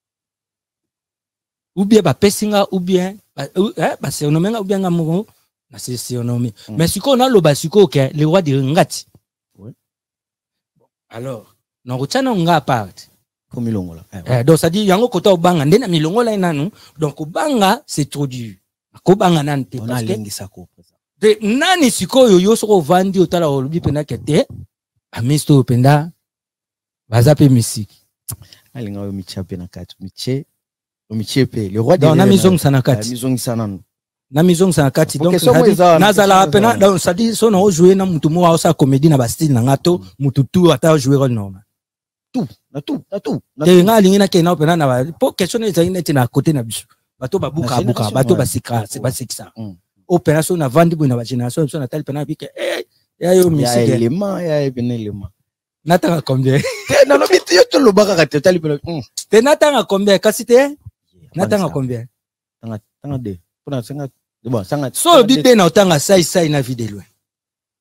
Ou bien ba pesinga ou bien eh ba c'est nommé ou bien ngamongo na c'est c'est nommé mais si qu'on a le basiko que les rois de ngati oui alors non retana nga part comme milongola eh donc ça dit yango kota obanga ndena milongola inanu donc obanga c'est trop dur ko banga nante parce que de nani siko yo yo soko vandi otala olobi pena kete amisto penda bazape misiki alinga yo michape na katu miche Omichepe, le roi de na mizong sanakati. Mizong sananu. Na mizong sanakati. Donc, nazala pena, donc, ça dit, son on jouer na mutu mo sa comédie na bastille na ngato, mutu tout ata jouer rôle normal. Tout, na tout, na tout. Te nga lingi na kena pena na po question na zali neti na côté na biso. Bato ba buka buka, bato ba sikra, c'est pas ça. Opération na vandi bo na ba génération, so na tali pena bi ke eh ya yo misike. Ya élément, ya ben élément. Natanga combien? Te na no bitu yo to lo baka ka te tali pena. Te natanga combien kasi te? Natanga combien? Tanga tanga de. Pona sanga bon sanga. So bide na otanga sai sai na vide loin.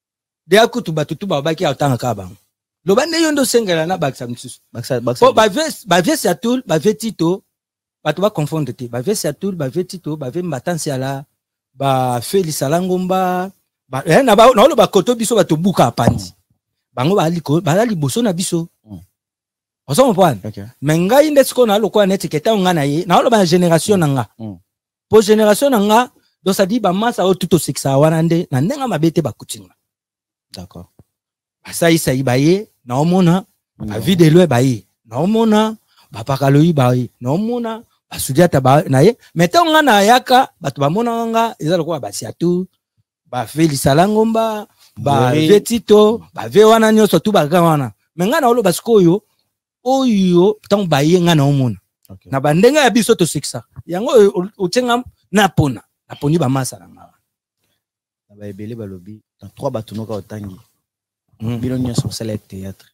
de akutu batutu babaki autanga kaba loba ne yondo sengela na baksa msusu baksa baksa po ba ves ba ves ya tout ba vetito batu ba confondre te ba ves ya tout ba vetito ba ve mbatansi ala ba Félix Alangomba ba eh, na ba na ba koto biso batu buka apandi bango ba liko ba liboso na biso oso mpwana mais ngai ndesiko na lokwa net keta nga na ye na ba génération nga po génération nga donc ça dit ba massa o tuto sexa wana nde na ndenga mabete bakutinga d'accord ça isa ibaye na omona ba vidéo baye na omona ba pakaloyi baye na omona ba sudiata ba na ye meto nga na yaka batu ba mona nga eza lokwa ba siatu ba Félix Alangomba ba vetito ba ve wana nyoso tu ba wana menga na olo basikoyo oyo tant baye nga na omona na bandenga ya biso to sexa yango otenga na pona na poni ba massa na nga na ba ebele balobi na trois batunoka otangi bino nyonso sala théâtre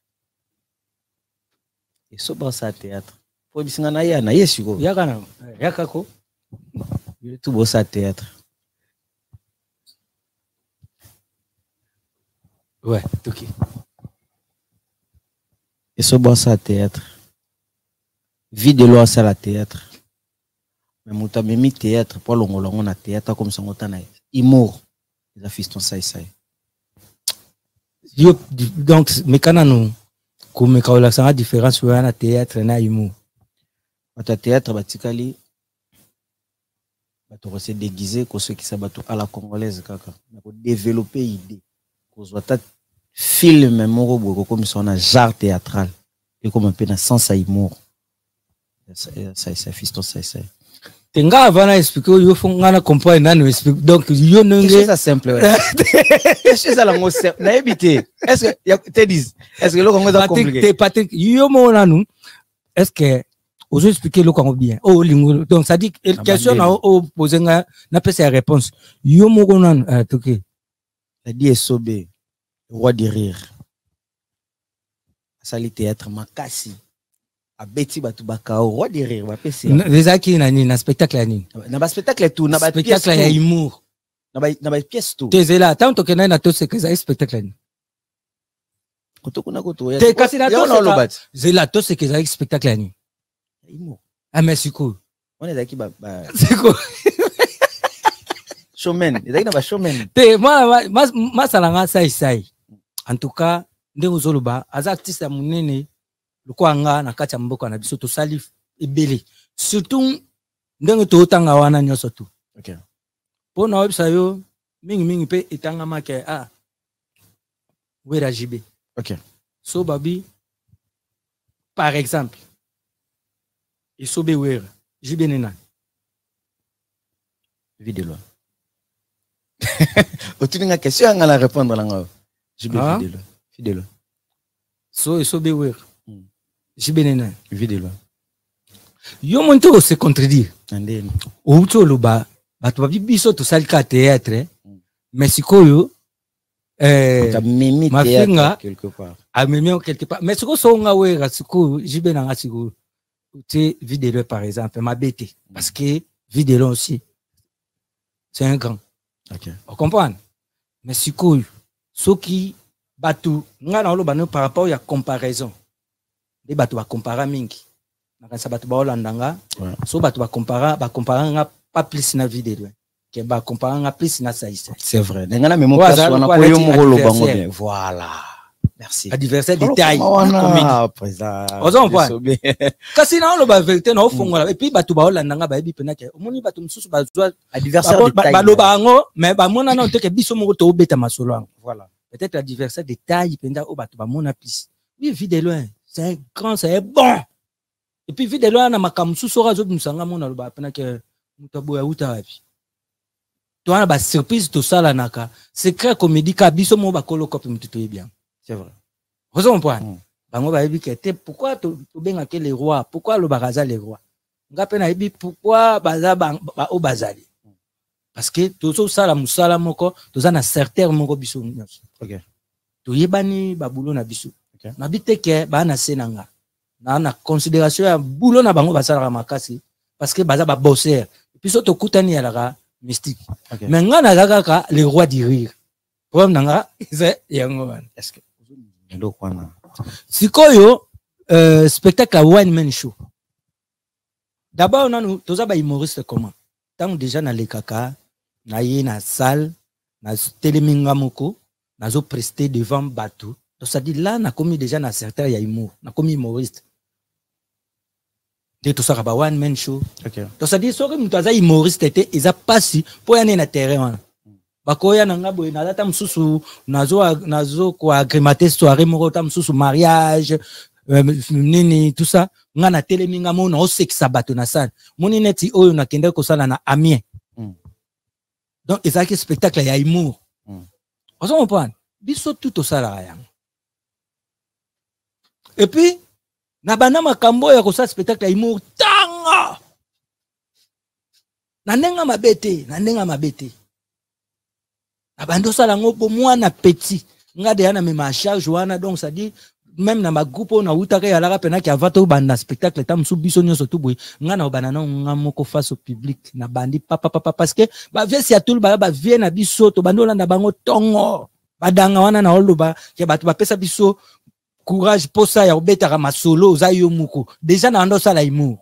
et so ba sa théâtre po bisinga na ya na yesiko yaka na yaka ko bino tu bo sa théâtre ouais toki et so ba sa théâtre vie de loi ça la théâtre mais muta memi théâtre pour longolongo na théâtre comme ça ngota na humour les afiston sai sai yo donc mekana no ko mekaola sanga différence wa na théâtre na humour bata théâtre batikali bato se déguiser ko ceux qui sabato à la congolaise kaka na ko développer idée ko zwata film moko boko comme ça na genre théâtral et comme un peu na sens à humour ça ça fiston ça ça tenga avana expliquer yo fonga na comprendre nano explique donc yo nenge c'est ça simple c'est ça la mot simple na éviter est-ce que te dis est-ce que le congo est compliqué Patrick yo mona nous est-ce que ozo expliquer le congo bien oh lingo donc ça dit question na o poser nga na pesa réponse yo moko nan toké ça dit Esobe roi de rire ça li théâtre makasi abeti batu bakao roi de rire ba pesa les aki na ni na spectacle ya ni na ba spectacle tout na ba spectacle ya humour na ba na ba pièce tout tezela tant que na to c'est que ça spectacle ni koto kuna koto ya te kasi na to zela to c'est que ça spectacle ya ni humour ah mais siko on est daki ba siko showman daki na ba showman te moi ma salanga sai sai en tout cas ndenge zoluba aza artiste munene lukwanga na kati ya mboka na biso to salif ebele surtout ndenge to tanga wana nyoso tu okay po na websa yo mingi mingi pe etanga make ah wera jibe okay so babi par exemple isobe wera jibe nena vidéo otuninga question nga la répondre la nga jibe vidéo vidéo so isobe wera jibenena vidéo yo monto se contredire andeni o tolo ba batu ba biso to salika théâtre mais sikoyo eh mimi théâtre quelque part a mimi quelque part mais siko so nga wera siko jibenanga siko tu vidéo par exemple ma bête parce que vidéo aussi c'est un grand OK on comprend mais sikoyo soki batu nga na lo bano par rapport ya comparaison les batu ba compara mingi nakasa batu ba olandanga so batu ba compara ba compara nga pas plus na vidéo ke ba compara nga plus na saïs c'est vrai ngana même place wana ko yo molo bango bien voilà merci adversaire de taille wana président ozo mpa kasi na lo ba vérité na ofongola et puis batu ba olandanga ba yebi pena ke omoni batu msusu ba zwa adversaire de taille ba lo bango mais ba mona na onteke biso moko to obeta masolo voilà peut-être adversaire de taille penda o batu ba mona plus oui vidéo c'est grand, c'est bon. Et puis, vite, là, on a ma camusou, sera zo musanga mon alba, pendant que mutabo ya uta wapi. Toi, on a ba surprise tout ça là naka. Secret comédie ka biso mo ba kolo copie mututo bien. C'est vrai. Vous comprenez? Bango ba yebi ke te pourquoi to benga ke les rois? Pourquoi le baraza les rois? Ngape na yebi pourquoi baza ba o bazali? Parce que tout ça la musala moko, tout ça na certain moko biso nyos. OK. To yebani ba bulo na biso. Na biteke ba na senanga na na considération ya boulot na bango basala makasi parce que baza ba bosser puis so to kutani ya la mystique okay. Mais nga na kaka les rois du rire problème nanga c'est yango wana. Est-ce que ndo kwana sikoyo euh, spectacle à one man show d'abord nanu toza ba humoriste comment tant déjà na le kaka na ye na salle na teleminga moko nazo prester devant bateau donc ça dit là na commis déjà na certain ya humour na commis humoriste de tout ça ba one man show. OK donc ça dit soki mutu aza humoriste était eza pasi po ya na terrain wana bakoya na ngabo na data msusu nazo nazo ko agrémenter soirée moko ta msusu mariage euh, nini tout ça nga na teleminga mo na osekisa bato na salle moni neti oyo na kende ko sala na Amiens. Mm. Donc ezaki spectacle ya humour. Mm. Ozo comprendre biso tout au sala ya. Et puis na bana makambo ya ko sala spectacle ya humour tanga na nenga mabete na nenga mabete abando sala ngo po mwana petit nga de yana me ma charge wana donc ça dit même na ma groupe on a utaka ya la pena ki avato banda spectacle tam su biso nyoso tu boy nga na banana nga moko face au public na bandi papa papa parce que ba vesi ya tout ba ba vie na biso to bando na bango tongo badanga wana na oloba ke bato ba pesa biso courage pour ça ya obetaka masolo za yo muko déjà na ndo sala humour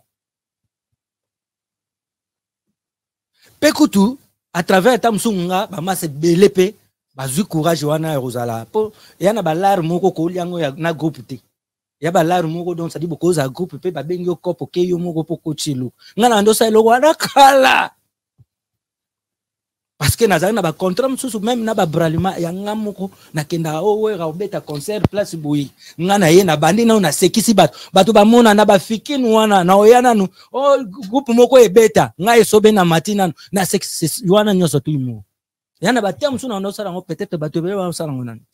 pekutu à travers tamsunga ba mas belepe bazu courage wana rozala po yana balar moko ko liango ya na groupe te ya balar moko donc ça dit beaucoup za groupe pe ba bengi kopo ke yo moko poko chilu ngana ndo sa lo wana kala parce que nazali na ba contrat msusu même na ba bralima ya ngamoko na kenda o we ra obeta concert place boui ngana ye na bandi na na sekisi bato bato ba mona na ba fikinu wana na oyana nu o groupe moko ebeta ngai sobe na matina na sekisi wana nyoso tu imo yana ba terme suna ndo sala ngo peut-être bato be ba sala ngona nti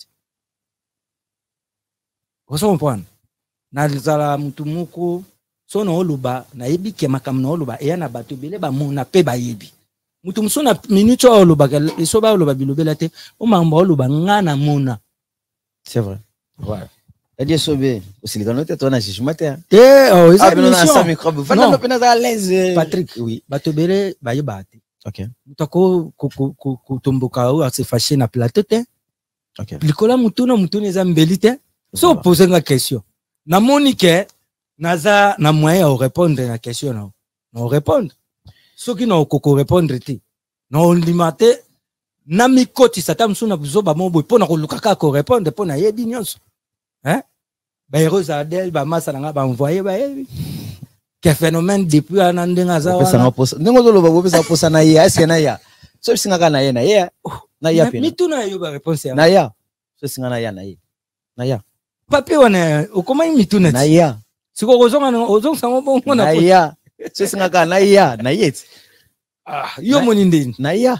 oso mpona na zala mtu moko sono oluba na yebi ke makam na oluba yana bato bele ba mona pe ba yebi mutu musuna minute oluba eso ba oluba bilobela te o mamba oluba ngana mona. C'est vrai. Voilà. Eddie Sobe, aussi les notes toi na jugement te. Eh oh, ça mission. Microbe. Fana no pena za l'aise. Patrick, oui. Bato bele ba yeba te. OK. Mutako ko ko ko tomboka ou se fâcher na plateau te. OK. Likola mutu na mutu ne za mbeli te. So poser une question. Na monike naza na moyen de répondre à la question na. Non répondre. Ceux qui n'ont pas répondre te. Non limité na mikoti sata msuna buzo ba mobo pona ko lukaka ko répondre pona yebi nyonso. Hein? Ba heureuse Adèle ba masa nga ba envoyer ba yebi. Quel phénomène depuis un an denga za wana. Ndingo zo loba bopesa posa na ya est-ce na ya. So singa kana ye na ya. Na ya pena. Mituna yo ba réponse ya. Na ya. So singa na ya na ye. Na ya. Papier wana ukoma mituna. Na ya. Siko kozonga na ozonga sango bongo na. Na ya. So singa kana na ya na ye. Ah, yo moni ndeni. Na ya.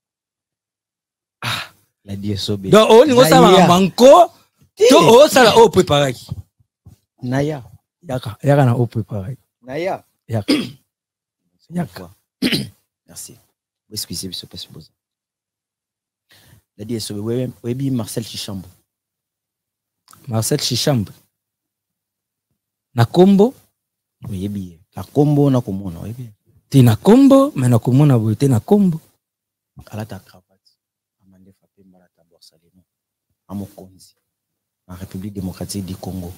Ah, la die sobe. Donc on ngo sa manko. To o sala o préparer. Na ya. Yaka, yaka na o préparer. Na ya. Yaka. Yaka. Merci. Vous excusez, monsieur Pasposa. La die sobe we we bi Marcel Chichambo. Marcel Chichambo. Na kombo, we bi. Na kombo na komona we bi. Ti na kombo, mais na komona bo te na kombo. Alata cravate. Amande Fapé Malata Borsalino. Amokonzi. En République démocratique du Congo.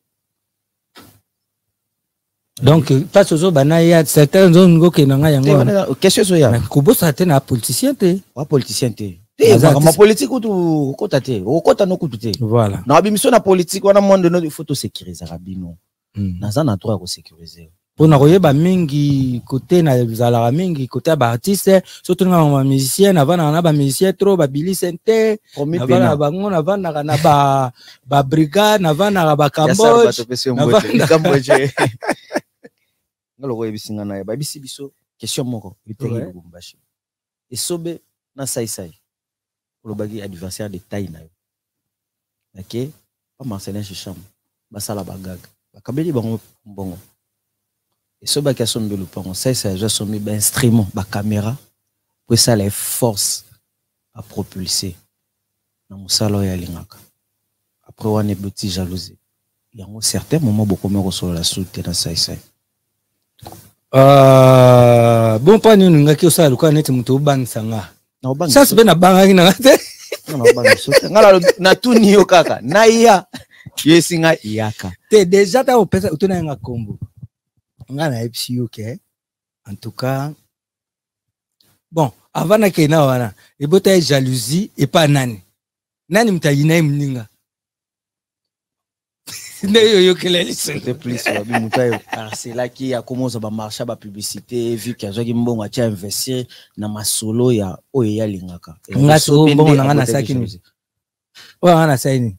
Donc, pas aux banaya certaines zones go ke nanga yango. Question so ya. Kubo sa te na politicien te. Wa politicien te. Te ma politique ou kota te. O kota no kutu te. Voilà. Na bimission na politique wana monde no il faut to sécuriser rabino. Na za na droit ko sécuriser. Pona koyeba mingi côté na zala mingi côté ba artiste surtout na ba musicien na bana na ba musicien trop ba Billy Sente na bana bango na bana na ba ba brigade na bana ba Cambodge na bana Cambodge ngalo ko ebisinga na ba bisi biso question moko biteki Lubumbashi esobe na sai sai olobaki adversaire de taille na yo OK pas Marcelin Chichambo basala bagaga bakabeli bango mbongo et ce bac à son de l'opération, ça, ça a déjà sommet ben instrument, ba caméra, pour ça les forces à propulser. Dans mon salon ya lingaka. Après on est petit jalousie. Il y a un certain moment beaucoup me recevoir la soute dans ça ça. Euh bon pas nous ngaki ça le quoi net muto bang sanga. Ça c'est ben na banga na te. Na tuni yo kaka. Na iya. Yesinga iyaka. Te déjà ta opesa utuna nga kombo. Nga na F C U ke. En tout cas bon, avant na kena wana, e bota jalousie et pas nani. Nani mtayina mninga. C'était plus c'est là qui a commencé à marcher à publicité vu qu'il y a un bon à investir dans ma solo ya o ya lingaka ngaso bon na ngana sakini wa ngana saini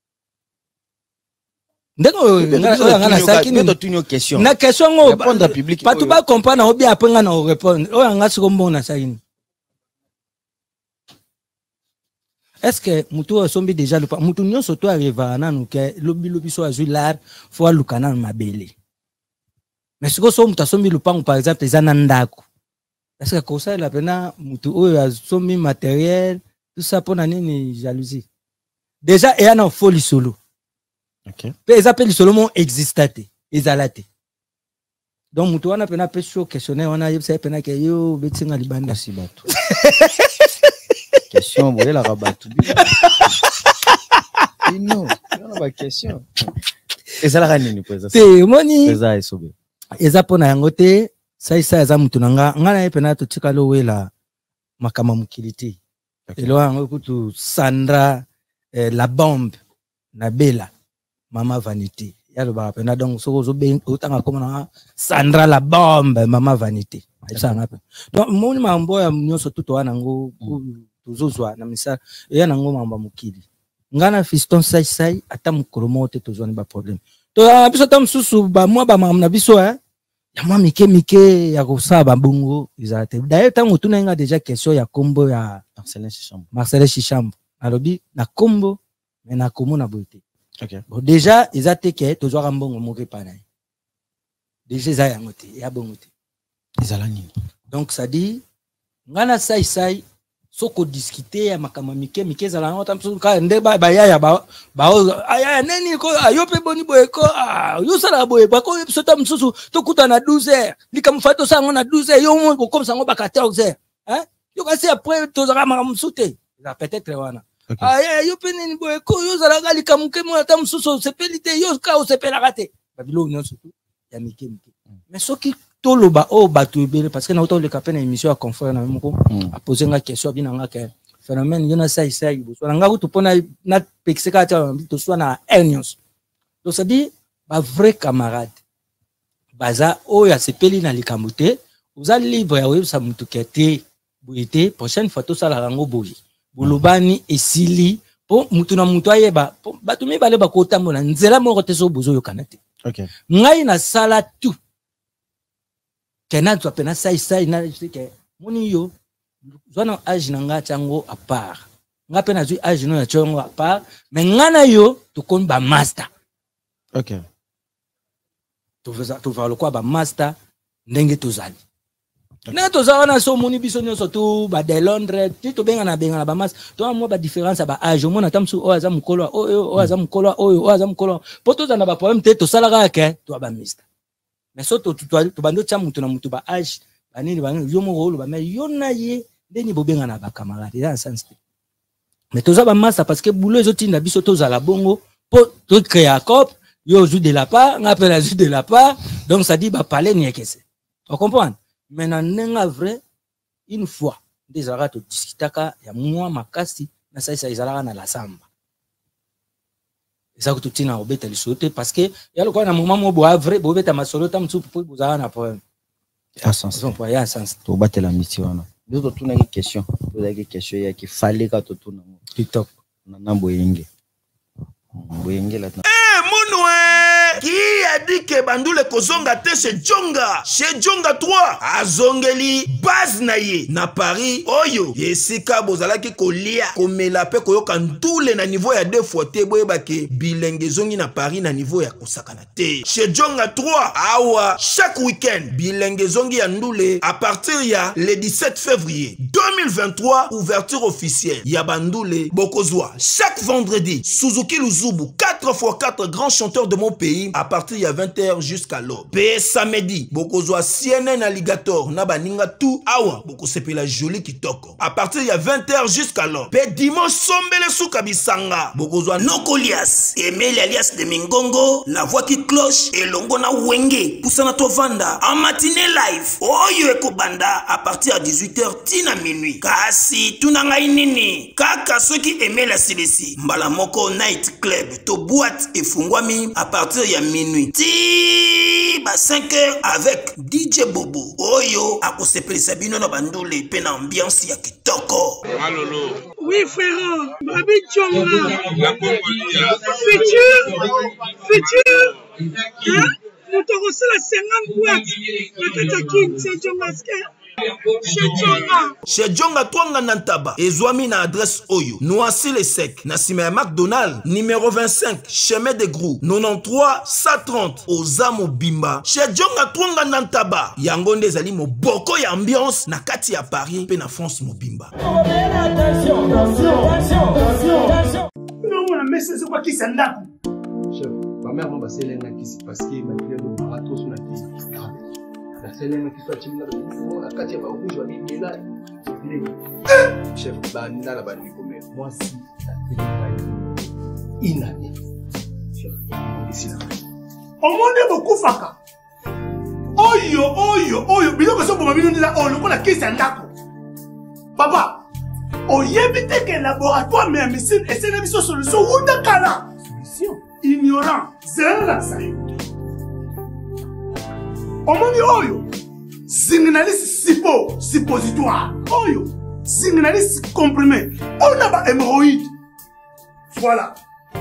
ndeko ngana sakini to tunyo question na question ngo répondre à public pas tout ba comprendre ou bien après ngana répondre o ngaso bon na sakini. Est-ce que mutu sombi déjà le pas mutu nyon soto arriva na nuke lobi lobi so azui lar fo lukana mabele mais ce que so mutu sombi le par exemple ezana ndako est-ce que comme ça la pena mutu o sombi matériel tout ça pour nani jalousie déjà et ana folie solo OK pe ils appellent solo mon existate ezalate donc mutu wana pena pe show questionnaire wana yebisa pena ke yo betinga libanda si bato question vous la rabattu non non pas question et ça la ranini pour ça c'est moni ça est sobe eza pona yango te sai sai za mutu nanga ngana epena to tikalo wela makama mukiliti elo yango kutu Sandra eh, la bombe na Bella mama vanité yalo ba pena donc soko zo ben utanga koma Sandra la bombe mama vanité ça ngapa donc moni mambo ya nyoso tuto wana ngo tuzozwa na misala ya nango mamba mukili ngana fiston sai sai ata mukolomo te tozoni ba problème to biso tam susu ba mwa ba mamna biso hein ya mwa mike mike ya kosaba bongo izate d'ailleurs tango tuna nga déjà question ya kombo ya Marcelin Chichambo Marcelin Chichambo alobi na kombo mais na komo na boité. OK bon déjà izate ke tozwa mbongo moke pana déjà za yango te ya bongo te ezalani donc ça dit ngana sai sai soko discuter ya makama mike mike za la ngota msu ka nde ba ba ya ba ba aya neni ko ayope boni boye ko yo sala boye ba ko sota msusu to kuta na douze heures likamfato sango na douze heures yo mo comme sango ba quatorze heures hein yo ka c'est après to za ma msute za peut-être wana aya yo pe neni boye ko yo sala ga likamuke mo ata msusu sepelite yo ka o sepela rate ba bilo nyo surtout ya mike mike mais soki toloba o batu ebele parce que na auto le capé na émission à confrère na moko a poser nga question bina nga ke phénomène yona sai sai bo so nga to pona na pexeka ta to so na hernios donc ça dit ba vrai camarade baza o ya sepeli na likamute uza libre ya web sa mutu kete boité prochaine fois to sala rango boyi bolobani esili po mutu na mutu ayeba batu mi bale ba ko tambola nzela moko te so bozo yo kanate. OK ngai na sala tout kena tu apena sai sai na que moni yo zona age nanga chango à part nga pena zu age no ya chango à part mais ngana yo to kon ba master. OK to veza to va le quoi ba master ndenge to zali na to za wana so moni biso nyo so to ba de Londres ti to benga na benga na ba master to mo ba différence ba age mo na tamsu o aza mukolo o o aza mukolo o o aza mukolo poto za na ba problème te to sala ga ke to ba master mais so to to bando cha mutu na mutu ba age banini banini yo mo rolo ba mais yo na ye ndeni bobenga na ba camarade ya sens mais to za ba massa parce que boulot zo tinda biso to za la bongo po to créer cop yo joue de la part nga pela joue de la part donc ça dit ba parler ni ekese on comprend maintenant nenga vrai une fois des ara to discutaka ya moi makasi na sai sai zalaka na la samba ça que tout tina obeta le sauter parce que ya le quoi na moment mo bo vrai bo beta masolo tam tu pour bozana na problème à sens son point ya sens to battre la mission wana d'autres tuna une question poser une question ya qui fallait ka to tuna TikTok na nambo yenge boyenge la eh monwe qui a dit que bandule kozonga te chez Djonga chez Djonga trois azongeli base na ye na Paris oyo yesika bozalaki kolia komela pe koyoka ndule na niveau ya deux fois te boyeba ke bilenge zongi na Paris na niveau ya kosakana te chez Djonga trois awa chaque week-end bilenge zongi ya ndule à partir ya le dix-sept février deux mille vingt-trois ouverture officielle ya bandule bokozwa chaque vendredi Suzuki Luzubu quatre quatre fois quatre grands chanteurs de mon pays à partir il y a vingt heures jusqu'à l'aube. P samedi, bokozwa C N N Alligator na baninga tout awa boko sepela joli kitoko. À partir il y a vingt heures jusqu'à l'aube. P dimanche sombele suka bisanga bokozwa Nokolias, Emile alias de Mingongo, la voix qui cloche et longo na wenge poussana to vanda en matinée live. Oyo ekobanda à partir à dix-huit heures tina minuit. Kasi tunanga inini kaka ceux qui aimaient la C D C. Mbala moko night club to boîte et fungwami à partir ya minuit. Ti ba cinq heures avec D J Bobo. Oyo akosepelisa bino na bandule pe na ambiance ya kitoko. Malolo. Oui frère, Babi Tchonga. Futur, futur. Hein? Nous te reçons la cinquante boîtes. La Katakin, c'est Tchongaske. Chez Djonga Twanga Nantaba, Ezwami na adresse Oyo, Noisy les Secs, Nassime McDonald, numéro vingt-cinq, chemin de Grou, quatre-vingt-treize cent trente, Ozamo Bimba. Chez Djonga Twanga Nantaba, Yangonde Zali mo boko ya ambiance, na kati ya Paris, pe na France mo Bimba. Attention, attention, attention, attention. Non, on a mis ce quoi qui s'en a. Chef, ma mère m'a passé l'un qui s'est passé, m'a dit que ma rato sur la tête. La scène qui soit timide, on a quatre fois rouge, on est là. Chef, banda la bande comme moi si ça fait une année. Chef, ici là. Au monde est beaucoup faka. Oyo, oyo, oyo, bilo que ça pour ma vie nous là, oh, le coup la qui s'en a. Papa, on y évite que le laboratoire mais missile et c'est la mission solution ou d'accord. Solution. Ignorant, c'est là ça. Omoni oyo zinginalisi sipo suppositoire oyo zinginalisi comprimé on a ba hémorroïde voilà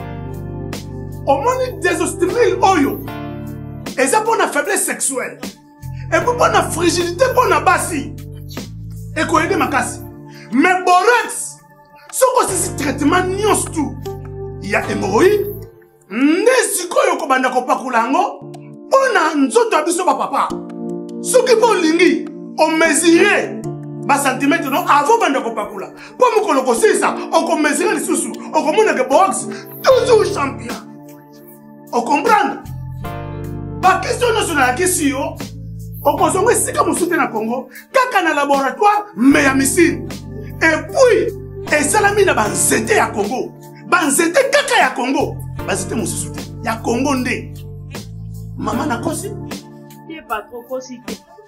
omoni désostimile oyo et ça pour la faiblesse sexuelle et pour la fragilité pour la basi et quoi aider makasi mais borax ce que c'est traitement nyos tout il y a hémorroïde ndesiko yo kobanda ko pakulango. On a un autre abisso papa. Ce qui peut lingi, on mesure bas centimètres non avant bande ko pakula. Pour me koloko c'est ça, on peut mesurer les sous-sous, on commande que box toujours champion. On comprend? Pas question nationale question. On consomme si comme soutien na Congo, kaka na laboratoire mais ya missile. Et puis et salami na banzete à Congo. Banzete kaka ya Congo. Banzete mon soutien. Ya Congo ndé. Maman n'a kosi? Il n'est pas trop kosi.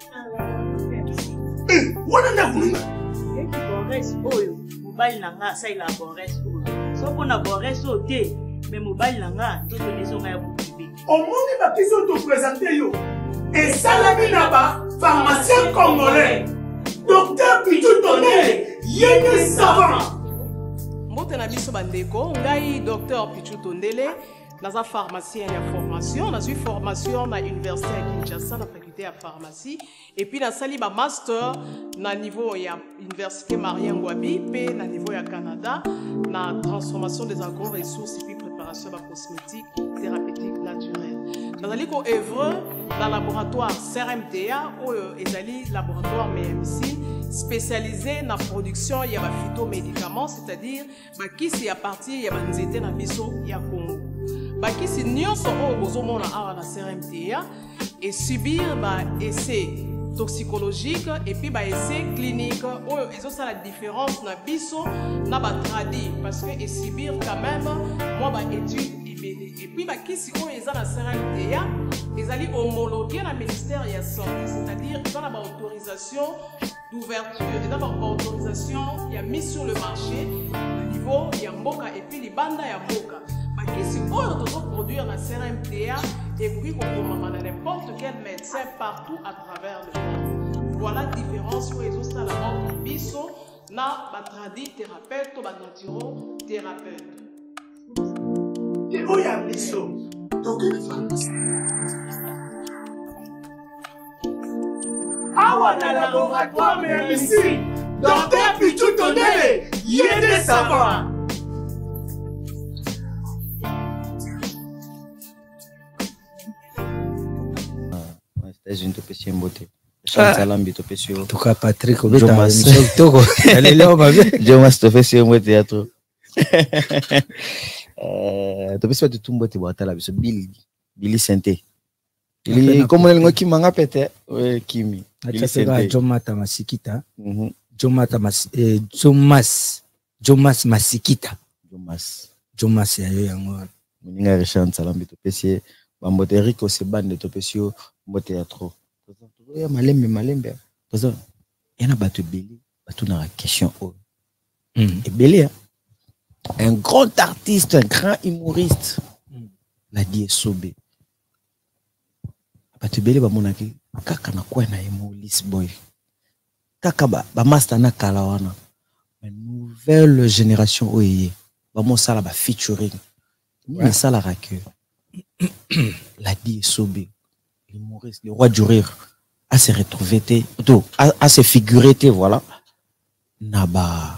Eh, on a un peu. Et qui boresse oyo, mobile nanga, ça il a boresse oyo. Sauf qu'on a boresse au thé, mais mobile nanga, tout le maison a bouclé. Au monde va qui sont te présenter yo. Et Salami Naba, pharmacien congolais. Docteur Pichou Tondele, yéné savant. Mbotena biso bandeko, ngai docteur Pichou Tondele. Dans la pharmacie, il y a formation. Dans une formation à l'université à Kinshasa, la faculté à pharmacie. Et puis, dans le master, dans le niveau de l'université Marien Ngouabi, puis dans le niveau du Canada, dans la transformation des agro-ressources et puis préparation de la cosmétique thérapeutique naturelle. Dans le œuvre, dans le laboratoire C R M T A, ou le laboratoire M M C, spécialisé dans la production de phytomédicaments, c'est-à-dire qui c'est à partir de la dans le Congo. Baki si nyonso o bozomona awa na C R M T A et subir ba essai toxicologique et puis ba essai clinique oyo ezosa la différence na biso na ba tradi parce que et subir quand même moi ba étude ebele et puis baki si oyo eza na C R M T A ezali homologué na ministère ya santé, c'est-à-dire dans la autorisation d'ouverture et d'abord autorisation il y a mis sur le marché au niveau ya mboka et puis libanda ya mboka. Si on doit produire la C R M T A et puis qu'on commande à n'importe quel médecin partout à travers le monde. Voilà la différence où ils ont ça la mort biso na batradi thérapeute ou naturo thérapeute. Et où y a biso? Donc une pharmacie. Awa na laboratoire mais ici, docteur Pichou Tondele, yéné savant. Une topécie beauté. Salambi topécie. En tout cas, Patrick, on va Jomas topécie beauté théâtre. Euh, tu peux tout mbote boata la biso Billy Billy Santé. Il comme on le qui manga pété ouais Kimi. Billy Santé. Jomata Masikita. Mhm. Jomata Mas eh Jomas Jomas Masikita. Jomas. Jomas ya yo yango. Muninga Richard Salambi to pesier bambote Rico se bande to pesio mbote ya trop. Ya malembe malembe. Parce que il y a battu Billy, battu dans la question oh. Mm. Et Billy un grand artiste, un grand humoriste. Mm. La dit Sobé. Battu Billy ba monaki kaka na kwa na emo Lisboy. Kaka ba ba master na kala wana. Une nouvelle génération oye. Ba mo sala ba featuring. Ni ça la que la dit Sobé. L'humoriste, le roi du rire. À se retrouver, à, à se figurer, voilà. Naba.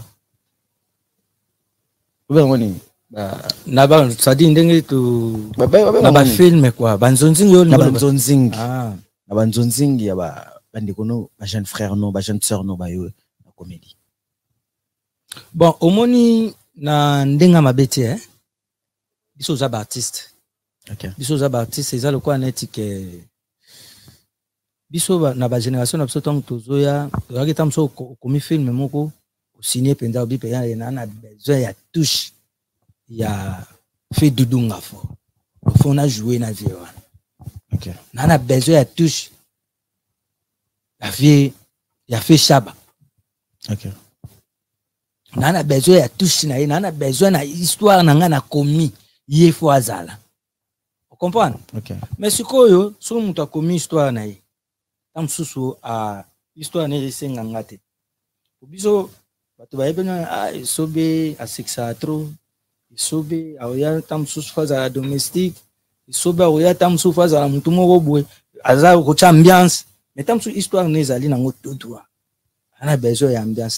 Naba, ça dit ndenge tu. Naba film quoi. Banzonzing yo. Naba banzonzing. Ah. Naba banzonzing ya ba bandikono, ba jeune frère no, ba jeune sœur no ba yo na comédie. Bon, omoni na ndenga mabeti eh. Biso za ba artiste. OK. Biso za ba artiste, ça le quoi net que biso na ba génération na biso tant tozoya yaki tamso komi film moko signé penza obi pe ya na besoin ya touche ya fait dudunga fo fo na jouer na vie wana. OK. Na na besoin ya touche ya vie ya fait shaba. OK. Na na besoin ya touche na na na besoin na histoire na nga na komi ye fo azala. Vous comprenez? OK. Mais sikoyo so mutu akomi histoire na ye tam susu a histoire ne resenga ngate biso bato ba ebena a sobe a sexa trop sobe a oya tam susu faza domestique sobe a oya tam susu faza mutu moko boye aza ko cha ambiance mais tam susu histoire ne zali na ngoto toi ana besoin ya ambiance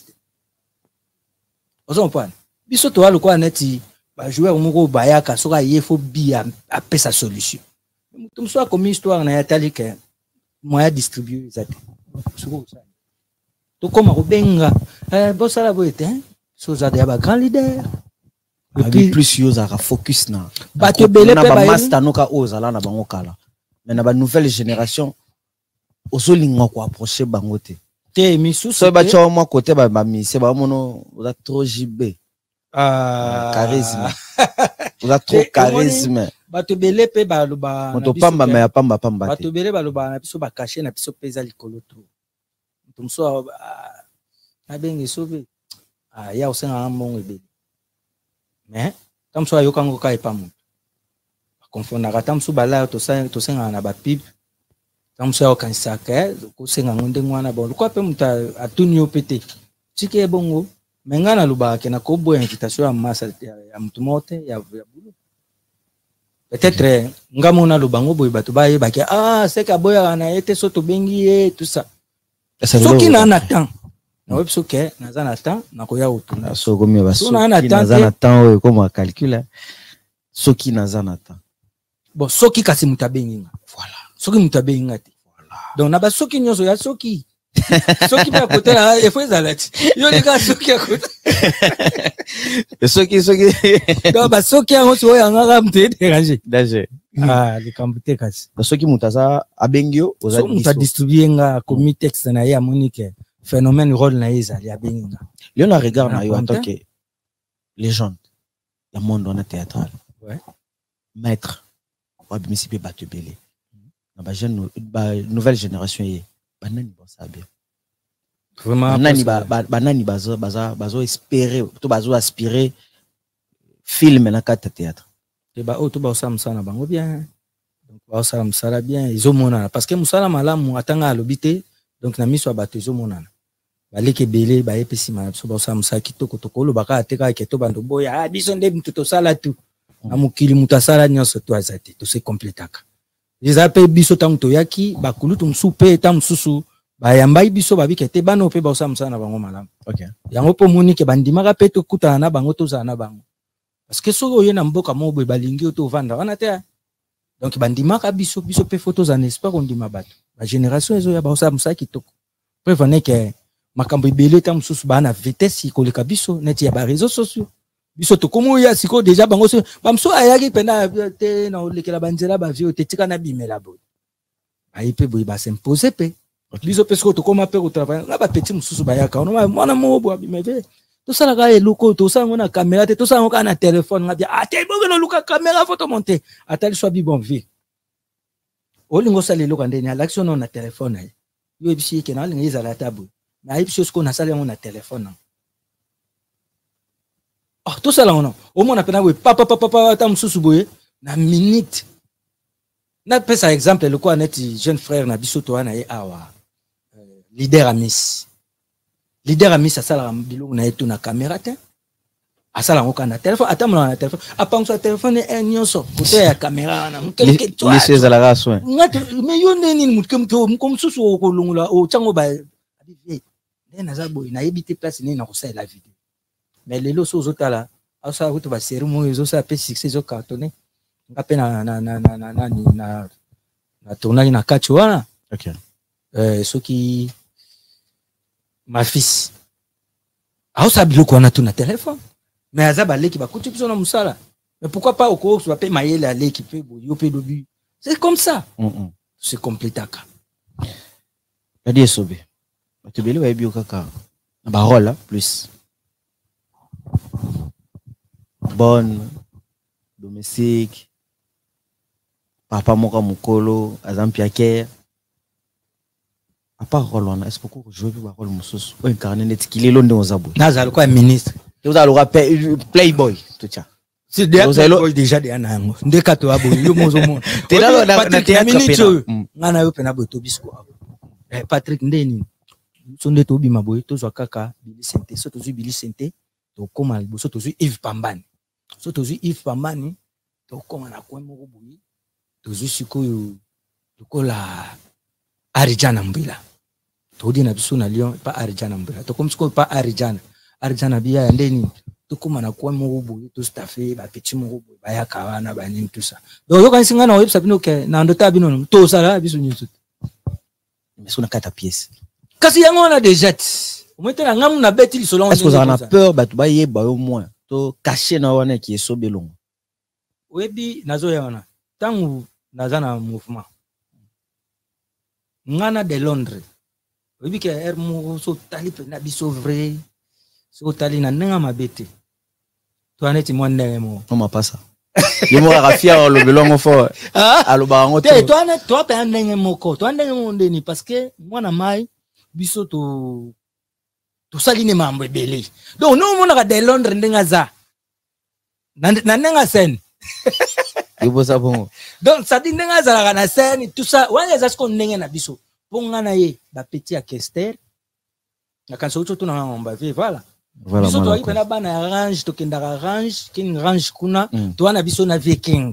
ozo mpana biso to walo kwa neti ba joueur moko bayaka soka yefo bi a pesa solution mutu mso a comme histoire na ya talike moyen distribuer ça tout comme Rubenga eh bon ça la boîte hein so za ya ba grand leader et puis plus yo za focus na ba te belé pe ba master no ka ozala na bango kala mais na ba nouvelle génération ozolinga ko approcher bango te te misu so ba cho mo côté ba mi c'est ba mono za trop jibé ah charisme za trop charisme bato belé pe ba loba moto pamba me pamba pamba bato belé ba loba na biso ba cacher na biso pesa likolo to tumso na bengi sobe ah ya osenga mbongo ebele mais tamso ayoka ngo kai pamu confondre ka tamso bala to sa to senga na ba pip tamso ya kanisa ka ko senga ngonde ngwana bon ko pe muta atuni opete tike bongo menga na luba ke na ko bo invitation ya massa ya mutu mote ya bulu peut-être ngamona lubango boy bato ba ye ba ke ah c'est ka boya na ete so to bengi e tout ça soki na na temps na web soke na za na temps na ko ya utuna so gomi ba so na za na temps o comme calcul soki na za na temps bon soki kasi mutabengi voilà soki mutabengi te voilà donc na ba soki nyoso ya soki soki ba côté là il faut zalati yo les gars soki ya côté soki soki donc ba soki ya so ya ngaka mte déranger danger ah les kambute kasi soki mutaza abengio oza muta distribuer nga komi texte na ya monique phénomène rôle na isa ya benga Léon a regard na yo en tant que légende ya monde on théâtral ouais maître wa bimisipe bato belé na ba jeune ba nouvelle génération yi banani bon ça bien vraiment banani ba banani bazo bazo bazo espérer to bazo aspirer film na kata théâtre et ba o to ba osam sana bango bien donc ba osam sala bien ils ont monana parce que musala malamu atanga alobité donc na miso abato ils ont monana baleke belé ba epesi ma so ba osam sa kitoko tokolo baka ateka keto bando boya ah biso nde mtu to sala tu amukili mutasala nyoso to azati to se complétaka les appels biso tam to yaki bakulu tum soupe tam susu ba yambai biso babike te bano pe ba osam sana bango malamu OK yango po monike bandimaka pe to kutana na bango to zana bango parce que so oyena mboka mobo balingi to vanda wana te donc bandimaka biso biso pe photos en espoir on dit mabato la génération ezo ya ba osam sa kitoko prévenez que makambo ibele tam susu bana vitesse ikoleka biso neti ya ba réseaux sociaux biso to komo ya siko déjà bango so bamso ayaki pena te na olekela banzela ba vie te tika na bimela bo ayi pe boyi ba s'imposer pe biso pe siko to koma pe ko travailler na ba petit mususu bayaka ona mwana mo bo abimeve to sala ka eloko to sala ngona caméra te to sala ngona na téléphone ngabia ate boke no luka caméra photo monter atali so bi bon vie olingo sala eloko ndeni l'action na téléphone ayi yo ebisi ke na linga izala tabu na ebisi siko na sala ngona téléphone. Oh, tout ça là, on a. Au moins, on a peine papa, papa, papa, tam sous boye, na minute. Na pèse par exemple, le quoi, net, jeune frère, na bisoto, na awa. Leader amis. Leader amis, ça, ça, la bilo, na eto na caméra, te. A ça, la, on a téléphone, attends, on a téléphone. A pas, on a téléphone, et un yoso, côté la caméra, na, quelque chose. Laissez à la race, ouais. Mais yon n'est ni, comme, comme sous au long là, au tchango, ba, na za boy, na ebité place, ni, na, ça, la vidéo. Mais les lots aux autres là, à ça vous va serrer moi ils ont ça fait six ces cartonné. On appelle na na na na na na na na tournage na catch wana. OK. Euh ce qui ma fils. À ça bilo qu'on a tout na téléphone. Mais azaba l'équipe va coûter plus na musala. Mais pourquoi pas au cours tu vas payer mailler la l'équipe yo pe dobi. C'est comme ça. Mm -mm. C'est complétaka. Adi sobe. Tu belo wa bio kaka. Ba rôle plus. Bonne, domestique, papa moka mukolo, azampiaker. À part Roland, est-ce que vous jouez pour rôle mususu? Ou incarner net qu'il est l'on de Ozabo. Nazal quoi ministre. Vous allez rappeler Playboy tout ça. C'est déjà déjà des anango. Ndeka to abo yo mozo mo. T'es là dans na théâtre pena. Ngana yo pena boto bisko. Eh Patrick ndeni. Sonde to bi maboy to zo kaka Billy Sente, so to zo Billy Sente. To koma liboso to zo Yves Pambani. So to zo Yves Pambani to koma na kwa moko boyi. To zo sikoyo to kola Arijana Mbila. To di na biso na Lyon pa Arijana Mbila. To kom siko pa Arijana. Arijana biya ndeni to koma na kwa moko boyi to staffe ba petit moko boyi ba ya kawana ba nini tout ça. Donc yo kan singa na website bino ke na ndota bino to sala biso nyusu. Mais sona kata pièce. Kasi yango on a déjà est-ce que vous en avez peur bah tu vas y au moins to cacher na wana qui est sobelong webi nazo yana tangu nazana mouvement ngana de Londres webi ke er mo so tali pe na biso vrai so tali na nga mabete to aneti mo ndenge mo on m'a pas ça yo mo rafia le belongo fo alo ba ngoto te to anet to pe ndenge moko to ndenge mo ndeni parce que mwana mai biso to to saline mambo ebele donc no mona ka de Londres ndenga za na ndenga scène yo bosa bon donc ça dit ndenga za na scène tout ça wanya za ko ndenga na biso ponga na ye ba petit orchestre na kanso to na ngomba ve voilà voilà biso to ipena bana arrange to kenda arrange king range kuna to na biso na viking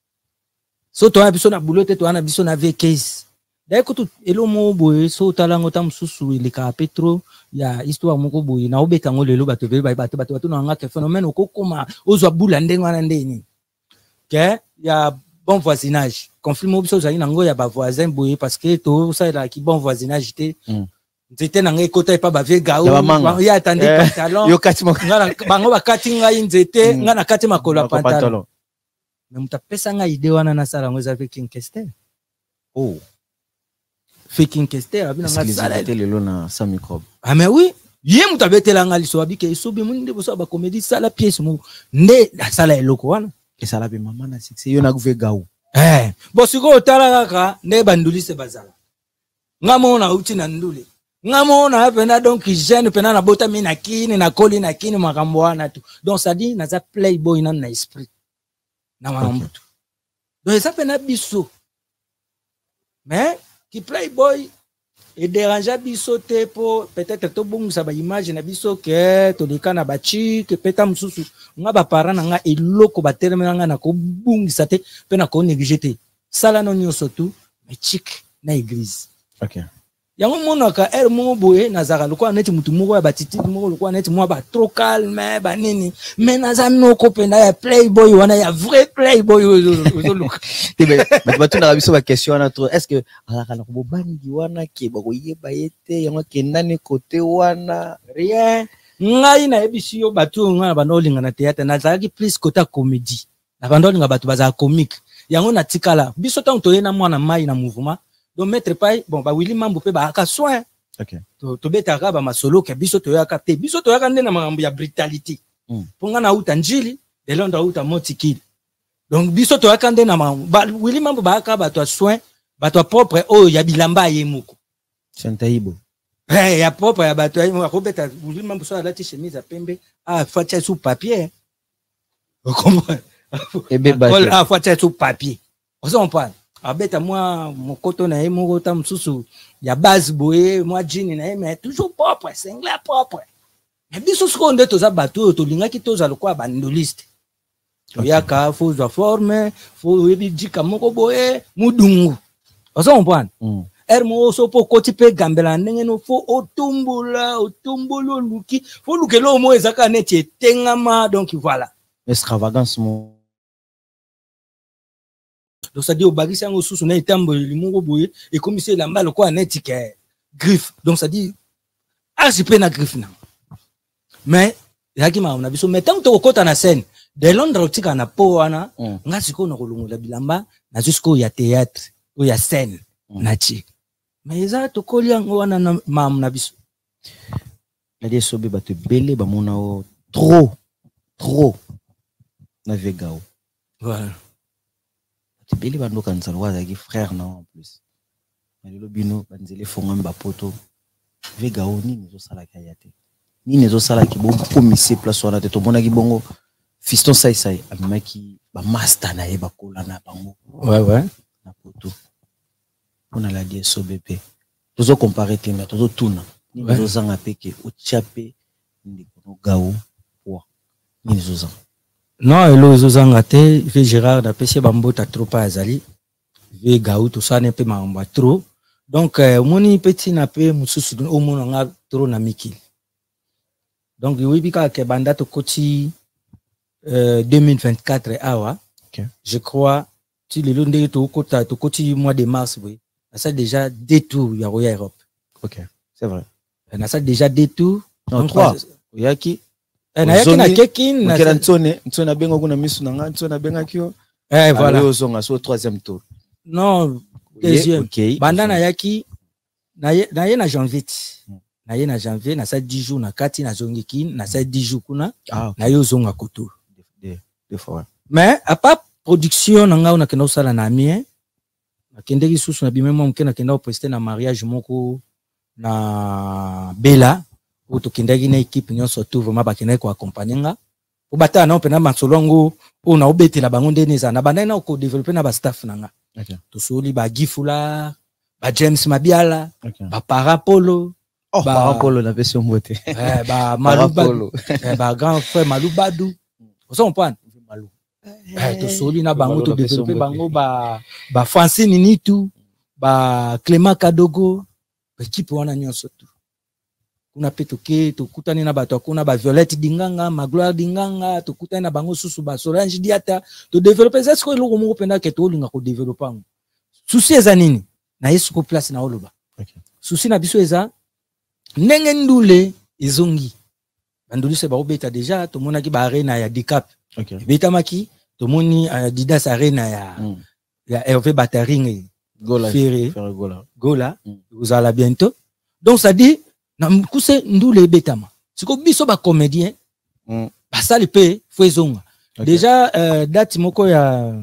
so to na biso na boulotte to na biso na vekes. Écoute, elo mo boy so talango tam susu ile ka petro ya histoire moko boy na obeka ngo lelo bato be bato bato bato na ngaka phénomène okokoma ozwa bula ndenga na ndeni ke ya bon voisinage conflit mo biso zali nango ya ba voisin boy parce que to ça la ki bon voisinage te nzete na ngai kota pa ba vega o ya attendé pantalon yo kati mo ngana bango ba kati ngai nzete ngana kati makolo pantalon mais mutapesa ngai idée wana na sala ngo za King Kester. Oh faking Kester abina ngala tele lona sa microbe. Ah mais oui, yé mutabete la ngali so abike so be munde bo so ba comédie sala pièce mo nde sala eloko wana ke sala be mama na six yo na kuve gaou. Eh, bo siko otala kaka ne banduli se bazala. Ngamo na uti na ndule. Ngamo na pena donc jeune pena na bota mi na kini na koli na kini makambo wana tu. Donc ça dit na za playboy na na esprit. Na mambo tu. Donc ça pena biso. Mais qui playboy et dérange biso te po peut-être to bongo sa ba image na biso ke to likana ba chi ke peta mususu nga ba parana nga eloko ba termina nga na ko bungisa te pe na ko négliger sala no nyoso tu mais chic na église. OK. Yango monaka er mo boye na zaka lokwa neti mutu moko ya batiti moko lokwa neti mo ba trop calme ba nini mais na za noko pena ya playboy wana ya vrai playboy ozo look mais ba tu na biso ba question na trop est-ce que ala kana ko bandi wana ke ba ko yeba yete yango ke nani côté wana rien ngai na ebisi yo batu nga bana olinga na théâtre na zaki plus kota comédie na banda olinga batu baza comique yango na tikala biso tant to yena mwana mai na mouvement donc maître pai bon ba Willy Mambo pe ba ka soin OK to to betaka ba masolo ke biso to yaka te biso to yaka nde na mambo ya brutalité mm. ponga na uta njili de londa uta motikil donc biso to yaka nde na mambo ba Willy Mambo ba ka ba to soin ba to propre o ya bilamba yemuko Santaibo eh ya propre ya ba to ya robeta Willy Mambo so la chemise à pembe ah fatia sous papier comment et beba ah fatia sous papier on s'en parle abeta moi mon coton na emo kota msusu ya base boye moi jean na mais toujours propre singlet propre mais biso siko nde toza bato to linga ki toza lokwa bandoliste to ya ka fo za forme fo yebi dika moko boye mudungu ozo mpwana mm. ermo so po koti pe gambela ndenge no fo otumbula otumbolo luki fo lukelo mo ezaka neti etengama donc voilà extravagance mo donc ça dit au bagisi yango susu na etambo limoko boye et comme c'est la mbalo quoi neti ke griffe donc ça dit archipe na griffe na mais yaki ma on a biso mais tant to kota na scène de Londres otika na po wana mm. nga siko na kolongola bilamba na jusqu'au ya théâtre ou ya scène mm. na chi mais ça to koliango wana na mam na biso la die sobe ba te belé ba mona o trop trop na vegao voilà te belé ba ndo kanza wa za ki frère na en plus mais le bino banzele fonga mba poto vegao ni zo sala kayate ni nezo sala ki bo commissaire place wana te to mona ki bongo fiston sai sai amaki ba master na ye ba kola na bango ouais ouais na poto on a la die sobepe tozo comparer tena tozo tuna ni nezo zanga peke o chape ndi kono gao wa ni nezo zanga non elo zo zanga te ve Gérard da pese bambota trop pas azali ve gao to ça ne peut mamba trop donc euh, moni petit na pe mususu o mona nga trop na mikili donc oui bika ke banda to koti euh, deux mille vingt-quatre awa okay. Je crois tu le londe to kota to koti mois de mars oui ça déjà deux tours ya Royal Europe. OK, c'est vrai. On a ça déjà deux tours. Non, trois. Yaki. On a yaki na kekin na kera ntone, ntona benga kuna misu na nga, ntona benga kio. Eh voilà. Allez au so troisième tour. Non, deuxième. OK. Banda na yaki na ye na ye na janvier. Na ye na janvier na ça dix jours na kati na zongikin na ça dix jours kuna na yo zonga koto. Deux deux fois. Mais à part production na nga on a kena sala na mien. Nakendeki susu na bimemo mkena kenda opeste na mariage moko na Bella ou to kendaki na équipe nyonso tout vraiment ba kenda ko accompagner nga o bata na opena matsolongo o na obetela bango ndene za na bana na ko développer na ba staff na nga. OK. To soli ba Gifula, ba James Mabiala, okay. Ba Parapolo, oh ba Parapolo na version mbote. Eh ba Malubado, eh ba grand frère Malubadu. On s'en prend. Eh to soli na bango to développer bango ba ba Francine Nitu ba Clément Kadogo équipe wana nyonso tu kuna petoke to kutani na bato kuna ba Violette Dinganga ma Gloire Dinganga to kutani na bango susu ba Solange Diata to développer ça ce ko loko moko penda ke to linga ko développer ngo souci eza nini na yesu ko place na oloba. OK. Souci na biso eza ndenge ndule ezongi bandulu se ba obeta déjà to mona ki ba arena ya Dicap. OK. Betamaki to moni Adidas arena ya mm. ya Hervé Bataring Gola Ferré Gola Gola mm. vous allez bientôt donc ça dit na mkuse ndule betama siko biso ba comédien mm. ba sali pe fwezonga. Okay. Déjà euh, date moko ya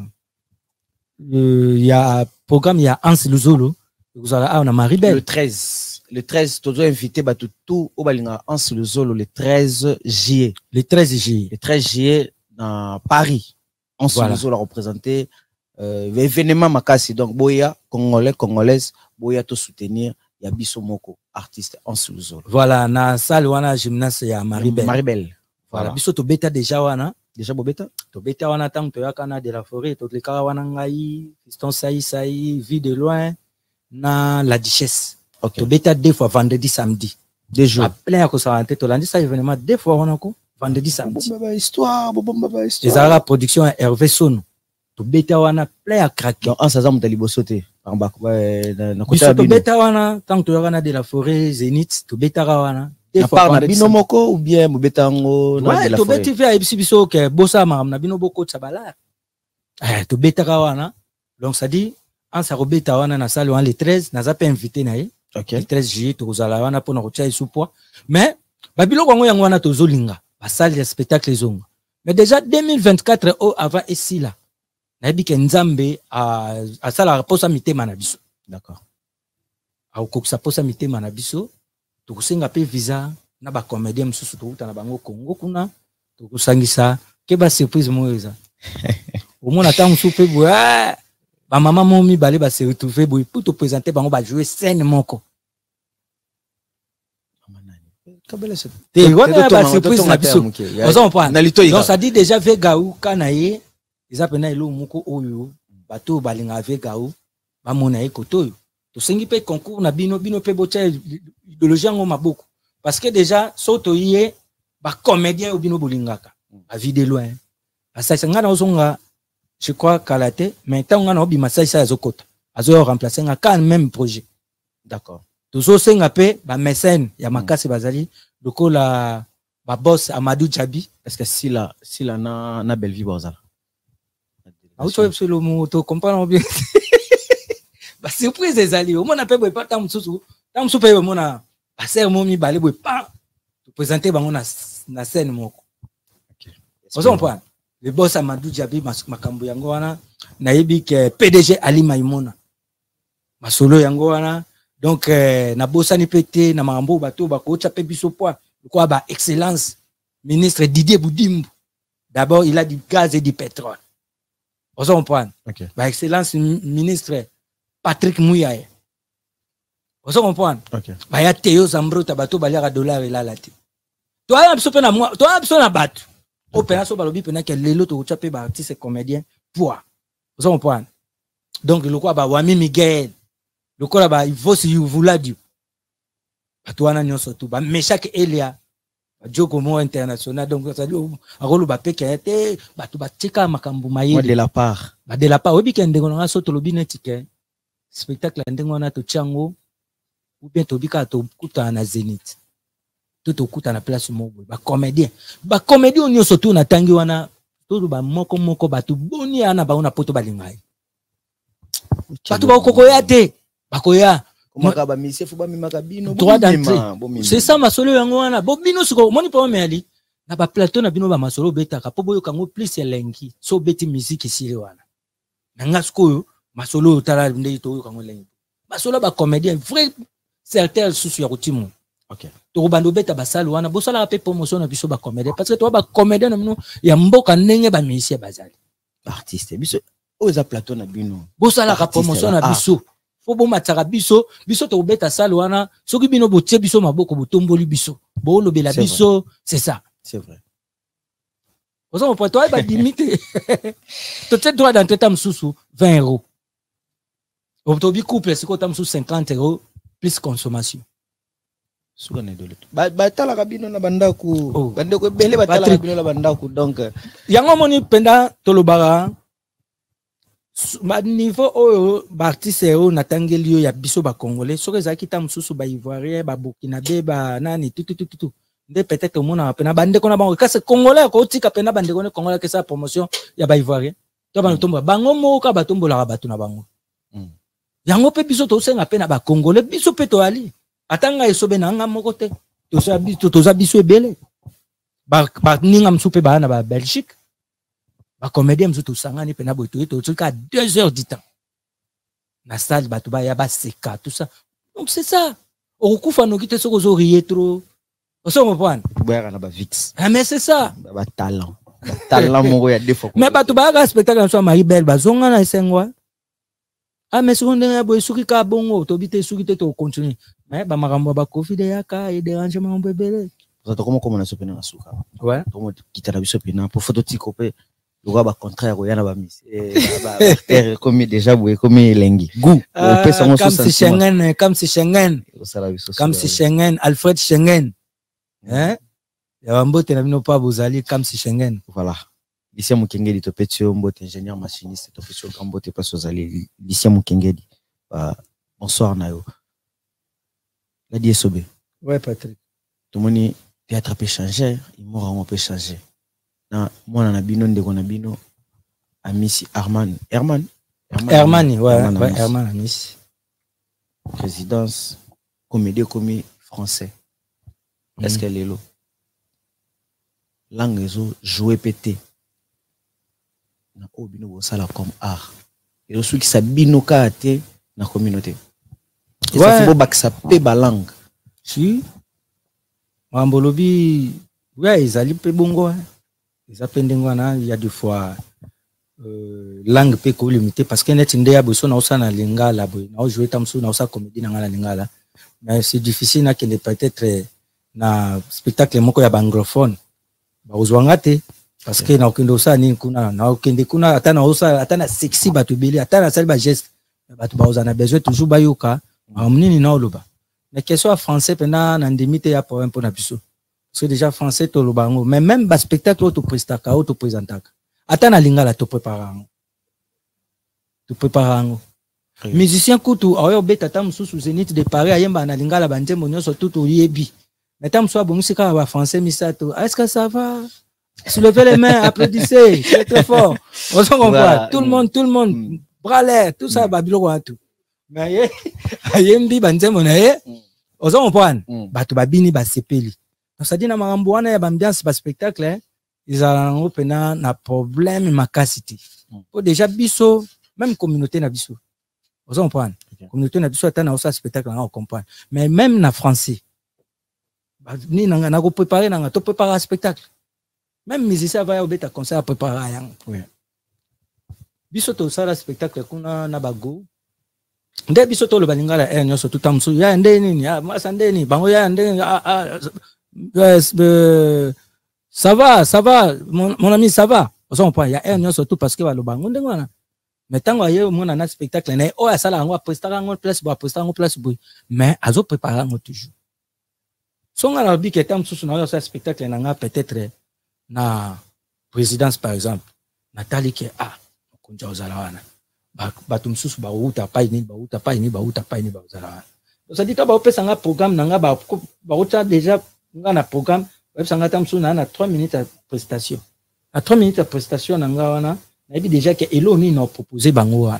il y a programme il y a Hans Luzolo vous allez ah on a Maribel le treize le treize tu dois inviter ba tout au balinga Hans Luzolo le treize juillet le treize juillet le treize juillet dans Paris. On voilà. Se l'a représenté euh, événement makasi donc boya congolais congolaise boya to soutenir ya biso moko artiste en sous voilà na salle wana gymnase ya Maribel Maribel voilà, voilà. Biso to beta déjà wana déjà bo beta to beta wana tant to yakana de la forêt to le kara wana ngai fiston sai sai vie de loin na la duchesse. Okay. To beta deux fois vendredi samedi deux jours plein ya ko santé to landi ça événement deux fois wana ko vendredi samedi. Baba histoire, baba histoire. Les Arabes production Hervé Sono. To beta wana plein à craquer. Donc en ça me talibo sauter en bas na na côté to beta wana tant to yana de la forêt Zénith to beta wana À part na bino moko ou bien mobetango na de la forêt. Ouais, to beti via ibisi biso ke bossa mam na bino boko tsabala. Eh, to betaka wana. Donc ça dit en sa robeta wana na salle wana le treize na za pe invité na ye. OK. Le treize juillet to zala wana pona ko tia sous poids. Mais ba biloko ngo yango wana to zolinga. Ba salle de spectacle zonga. Mais déjà deux mille vingt-quatre au avant ici là. Na bi ke nzambe a a sala posa mitema na biso. D'accord. A okokisa posa mitema na biso. Tokusenga pe visa na ba comédien mususu tokuta na bango Congo kuna tokusangisa ke ba surprise moyeza omona tangu soupe boy ba mama momi balé ba se retrouver boy pour te présenter bango ba jouer scène moko kabela se te wana ba surprise na biso ozo pas donc ça dit déjà Vegaou kanaye eza pena elo moko oyo bato balinga Vegaou ba mona e kotoyo to sengi pe concours na bino bino pe bocha idéologie ngo maboko parce que déjà soto yé ba comédien ou bino bolingaka ba vide loin parce que ngana ozonga je crois kalaté mais tant ngana obi masai sa zokota azo remplacer nga quand même projet d'accord to so senga pe ba mécène ya makasi bazali lokola ba boss Amadou Djabi parce que si la si la na na Bellevue bozala auto epselo moto comprendre bien ba surprise ezali o mona pe boy pas tant mususu tant mususu pe mona ba ser momi balé boy pas to présenter bango na na scène moko OK ozo comprendre le boss Amadou Djabi makambo yango wana na yebi ke P D G Ali Maimona masolo yango wana donc eh, na bosani pété na mambo bato ba ko cha pe biso poa quoi ba excellence ministre Didier Boudimbo d'abord il a du gaz et du pétrole ozo comprendre OK ba excellence ministre Patrick Mouyaye. Vous comprenez? OK. Ba ya Théo Zambro tabato balia dollar et la lati. Toi absolu pena moi, toi absolu na bat. Opéra so balobi pena que lelo to chape ba artiste comédien poids. Vous comprenez? Donc le quoi ba Wami Miguel. Le quoi ba il faut si vous voulez Dieu. Ba toi na nyonso tout ba Meshak Elia. Ba Joko mo international donc ça dit a rolo ba pekete ba to ba tika makambu mayele. De la part. Ba de la part obi kende ngona so to lobi netike. Spectacle ndenge wana to chango ou bien to bika to kuta na Zénith to to kuta na place moko ba comédien ba comédien onyo surtout na tangi wana to ba moko moko ba to boni ana ba ona poto balingai ba to ba kokoya te ba koya maka ba mise fu ba mimaka bino droit d'entrée c'est ça masolo yango wana bo bino siko moni problème ali na ba plateau na bino ba masolo betaka po boyo kango plus elengi so beti musique ici wana nanga siko masolo tala ndé to kango lengi masolo ba comédien vrai certain sous ya kutimo OK to bando beta basalo wana bosala pe promotion na biso ba comédien parce que to ba comédien na bino ya mboka ndenge ba musicien bazali artiste biso oza plateau na bino bosala ka promotion na biso fo bo mataka biso biso to beta salo wana soki bino botie biso maboko botomboli biso bo lobela biso c'est ça c'est vrai vous on peut toi ba limiter to te droit d'entrée tam sous vingt euros Otobi couple c'est quoi tam sous cinquante euros plus consommation. Souka ne dole. Ba batala kabino na bandaku. Bandeko bele batala kabino na bandaku donc yango moni penda tolobara ma niveau o ba artiste o natangeli yo ya biso ba congolais soki zaki tam susu ba ivoirien ba burkinabé ba nani tout tout tout tout nde peut-être mona pena bandeko na bango kasi congolais ko tika pena bandeko ne congolais que ça promotion ya ba ivoirien to ba tomba bango moka ba tombola ba tu na bango. Yango pe biso to senga pe na ba congolais biso pe to ali atanga esobe na nga moko te to sa biso to za biso ebele ba ba ninga msupe ba na ba Belgique ba comédien msuto sangani pe na boto to to deux heures du temps na salle ba to ba ya ba seka tout ça donc c'est ça okufa no kite soko zo rier trop on se comprend boya na ba vix ah mais c'est ça ba talent talent moko ya défaut mais ba to ba ga spectacle so Marie Belle ba zonga na esengwa. Ah mais seconde ya boy suki ka bongo to bité suki te to continue mais ba makambo ba Covid ya ka et dérangement bébé ça to comment comment na sopena na suka ouais to kitana biso pena pour photo tiko pe le ba contraire ya na ba miss et ba terre comme déjà boy comme lengi goût on peut s'en comme si Schengen comme si Schengen comme si Schengen Alfred Schengen hein ya mbote na bino pa bozali comme si Schengen voilà. Lycée Mukengedi to petio mbote ingénieur machiniste to petio gambote pas ozali Lycée Mukengedi uh, bonsoir nayo la D S O B ouais Patrick tout le monde théâtre peut changer, humour peut changer. Na moi on a bino ndeko na bino Amissi Herman Herman Herman ouais ouais Herman Amissi présidence comédie comédie français est-ce qu'elle est là langue zo jouer pété na obino bo sala comme art et le qui sa bino ka té na communauté et ça faut bak sa pe ba langue si Mambolobi ouais ils allaient pe bongo ils appellent il y a des fois euh, langue peut ko limité parce que net ndé ya boso na osana lingala boy na jouer tamsu na osa comédie na ngala lingala mais c'est difficile na qu'il peut-être na spectacle moko ya anglophone ba ozwanga te parce que na okende osa ni kuna na okende kuna atana osa atana sexy batu beli atana sali ba geste batu ba ozana besoin toujours bayoka amnini na oloba mais question français pendant na ndimité ya problème pour na biso. C'est déjà français to lobango mais même bas spectacle auto prestaka auto présentaka atana lingala to préparango to préparango musicien kutu ayo beta tam sous Zénith de Paris ayemba na lingala banjembo nyonso tout yebi mais tam so bonusika ba français misato est-ce que ça va soulevez les mains applaudissez c'est très fort on s'en comprend tout le monde tout le monde bras l'air tout ça ba biloko tout mais ayembi banjembo na ye on s'en comprend bato babini ba sepeli. Ça dit na makambo wana ya ambiance ba spectacle ils ont pena na problème makasité pour déjà biso même communauté na biso vous comprenez communauté na biso atana osa spectacle on comprend mais même na français ni na na ko préparer na to préparer spectacle même musicien va au beta concert préparer yang oui biso to sala spectacle kuna na bago nde biso to lo balingala eh nyoso tutamsu ya nde nini ya masa nde ni bango ya nde Euh, ça va, ça va, mon, mon ami, ça va. Il y a un surtout parce que le bangon de moi. Mais tant qu'il y a un spectacle, il y a un ça on va prester en place, on va prester en place, mais à zo préparer toujours. Son arabe qui est en sous un spectacle, il y a peut-être na présidence par exemple, Nathalie qui est ah, on dit aux alawana, batum sous ba uta pa ini ba uta pa ini ba uta pa ini ba uzalawana. Ça dit que ba opesa nga programme nanga ba ba uta déjà on a un programme, on a trois minutes de prestation. À trois minutes de prestation, on a déjà que Eloni nous a proposé bango.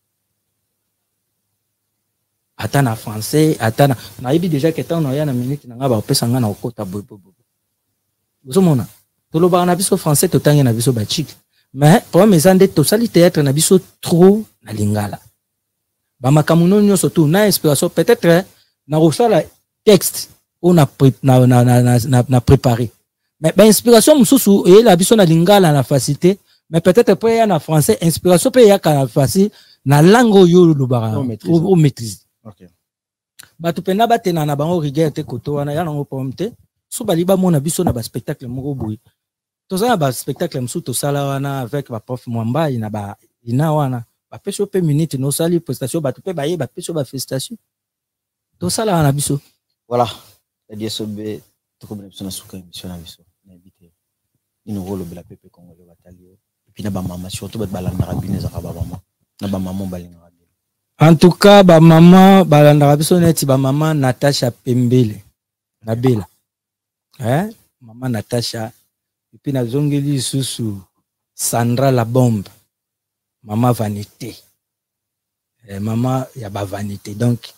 Attends en français, attends. On a déjà que tant on a une minute, on a pas pensé na okota bobo. Vous avez tout le bar na biso français, tout le na biso bachik. Mais pour mes andes, tout ça le théâtre na biso trop na lingala. Ba makamuno nyo surtout na inspiration peut-être na rosala texte. On a, pré na, na, na, na, na préparé. Mais ben, inspiration, moussou, et la biso na lingala na facilité, mais peut-être après, il y a français, inspiration, peut y a la facile, na langue yo lubara, ou maîtrise. Ok. Ba tu pena ba tena na bango rigueur te koto wana ya nango pomte, so ba liba mona biso na ba spectacle moko boy. To za ba spectacle msu to sala wana avec ba prof Mwamba ina ba ina wana, ba peso pe minute no sali prestation ba tu pe ba ye ba peso ba félicitation. To sala wana biso. Voilà. C'est-à-dire que tout comme nous sommes émission à biso invité nous rôle de la peuple congolais batalio et puis na ba maman surtout ba balanda rabine za ba maman na ba maman balinga rabine en tout cas ba maman balanda rabiso neti ba maman Natasha Pembele na Bela hein maman Natasha et puis na zongeli susu Sandra la bombe maman vanité et maman ya ba vanité donc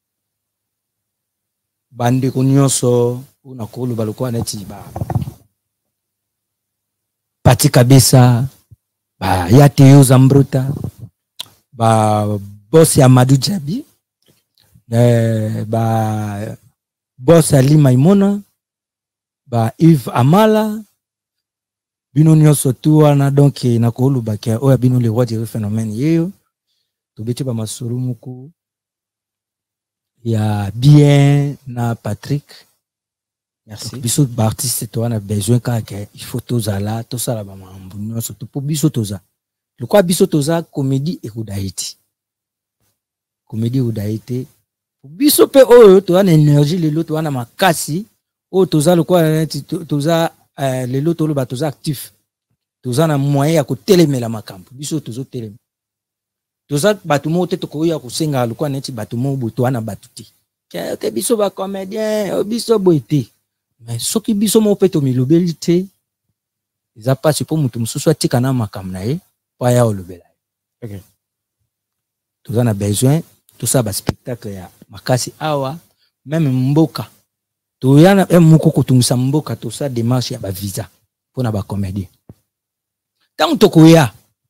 bande kunyonso una kulu balikuwa neti ba Pati kabisa ba yate yo Zambruta ba boss ya Madu Jabi eh, ba boss ya Lima Imona ba Yves Amala bino nyonso tu wana donc na kulu bakia oya bino le roi du phénomène yeyo tobeti ba masurumuku ya bien na Patrick. Merci. Biso artiste to na besoin ka ke il faut tozala to sala ba mambu nyonso to po biso toza. Le quoi biso toza comédie et Haïti. Comédie Haïti. Biso pe o to na énergie le lot na makasi o toza le quoi toza le lot to ba toza actif. Toza na moyen ya ko telemela makambo. Biso tozo teleme. Toza batu mo te to ko ya ko senga lukwa neti batu mo butu wana batuti ke ke biso ba comédien biso boité mais soki biso mo pe to milobeli te eza pasi po mutu mususu atika na makam na ye pa ya olobela. OK. Toza na besoin tout ça ba spectacle ya makasi awa même mboka. To yana e muko kotungisa mboka to ça démarche ya ba visa pona ba comédie. Tant to koya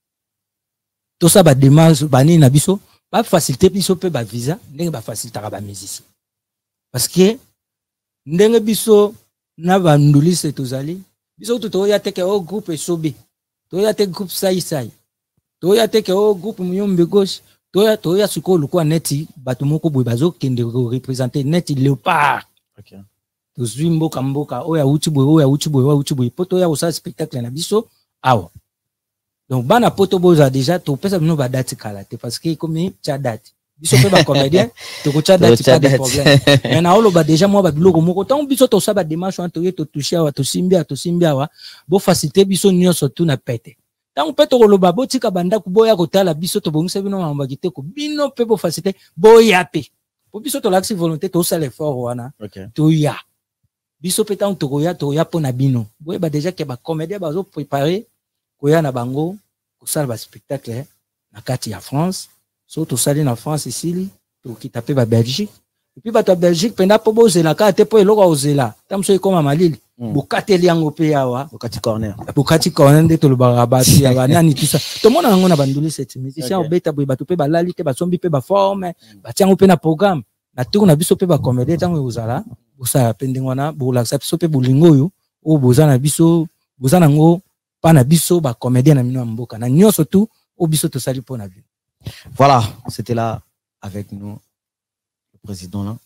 tout ça ba démarche bani na biso ba faciliter biso pe ba visa ndenge ba faciliter ba musicien. Parce que ndenge biso na ba ndulise tozali biso to to ya teke o groupe esobe. To ya teke groupe sai sai. To ya teke o groupe muyombe gauche. To ya to ya suko lukwa neti bato moko boy bazo kende représenter neti léopard. OK. To zwi mboka mboka oya uchi boy oya uchi boy oya uchi boy poto ya usa spectacle na biso awa. Donc bana poto boza déjà to pesa bino ba date kala te parce que comme cha date biso pe ba comédien to ko cha date pas de problème. Mais na olo ba déjà moi ba biloko moko tant biso to sa ba démarche en to ye to toucher wa to simbia to simbia wa bo faciliter biso nyonso tout na pete. Tant pe to lo ba botika banda ku boya ko tala biso to bongisa bino mamba kiteko bino pe bo faciliter boya pe. Po biso to l'axe volonté to sa l'effort wana. OK. To ya. Biso pe tant to ya to ya pona bino. Boye ba déjà ke ba comédien ba zo préparer koya na bango kosala ba spectacle na kati ya France so to sali na France ici to kitape ba Belgique et puis ba to Belgique penda po bozela ka te po eloko ozela tamso ekoma malili bokateli yango pe yawa bokati corner bokati corner nde to lo ba basi ya bana ni tout ça to mona yango na banduli cette musicien obeta boy ba to pe ba lali te ba sombi pe ba forme ba tiango pe na programme na tour na biso pe ba comédien tango ozala bosala pendengwana bolaksa biso pe bolingo yo o bozana biso bozana ngo pana biso ba comédien na mino mboka na nyonso tout o biso to sali pona bi. Voilà, c'était là avec nous le président là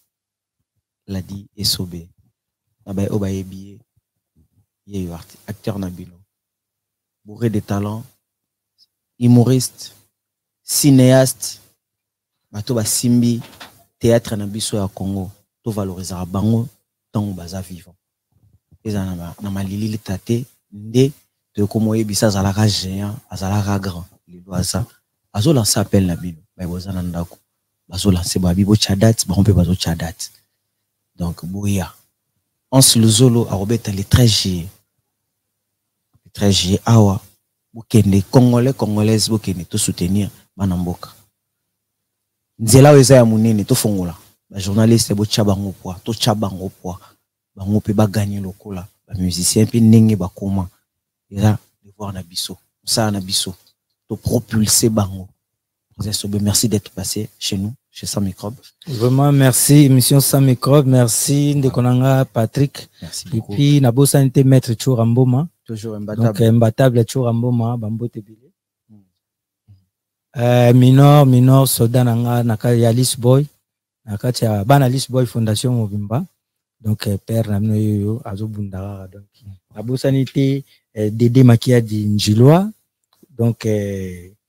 l'a dit Esobé. Nabaye obaye bié yé acteur nabilo. Bourré de talent, humoriste, cinéaste, bato ba simbi théâtre na biso ya Congo, to valoriser bango tant baza vivant. Eza na na malili tate ndé de comment ebisa azalaka géant azalaka grand lelo aza azo lancer appel na bino ba bozana ndako bazo lancer ba bibo chadat ba rompe bazo chadat donc boya on se luzolo a robeta le treize juillet le treize juillet awa bokende congolais congolaises bokende to soutenir bana mboka nzela weza ya munene to fongola ba journaliste bo chabango poa to chabango poa bango pe ba gagner lokola ba musicien pe ndenge ba koma là de voir Nabiso ça Nabiso to propulser bango. Merci d'être passé chez nous chez Sans Microbe. Vraiment merci émission Sans Microbe, merci Ndekonanga Patrick. Merci beaucoup. Et puis Nabo Santé maître Choramboma, toujours imbattable. Donc imbattable Choramboma Bambote Bile. Euh minor minor soda nanga nakali Alice Boy. Nakati ya bana Alice Boy Fondation Mobimba. Donc père namno yoyo azobundara donc Nabo Santé Euh, Dédé Makia di Njiloa donc euh,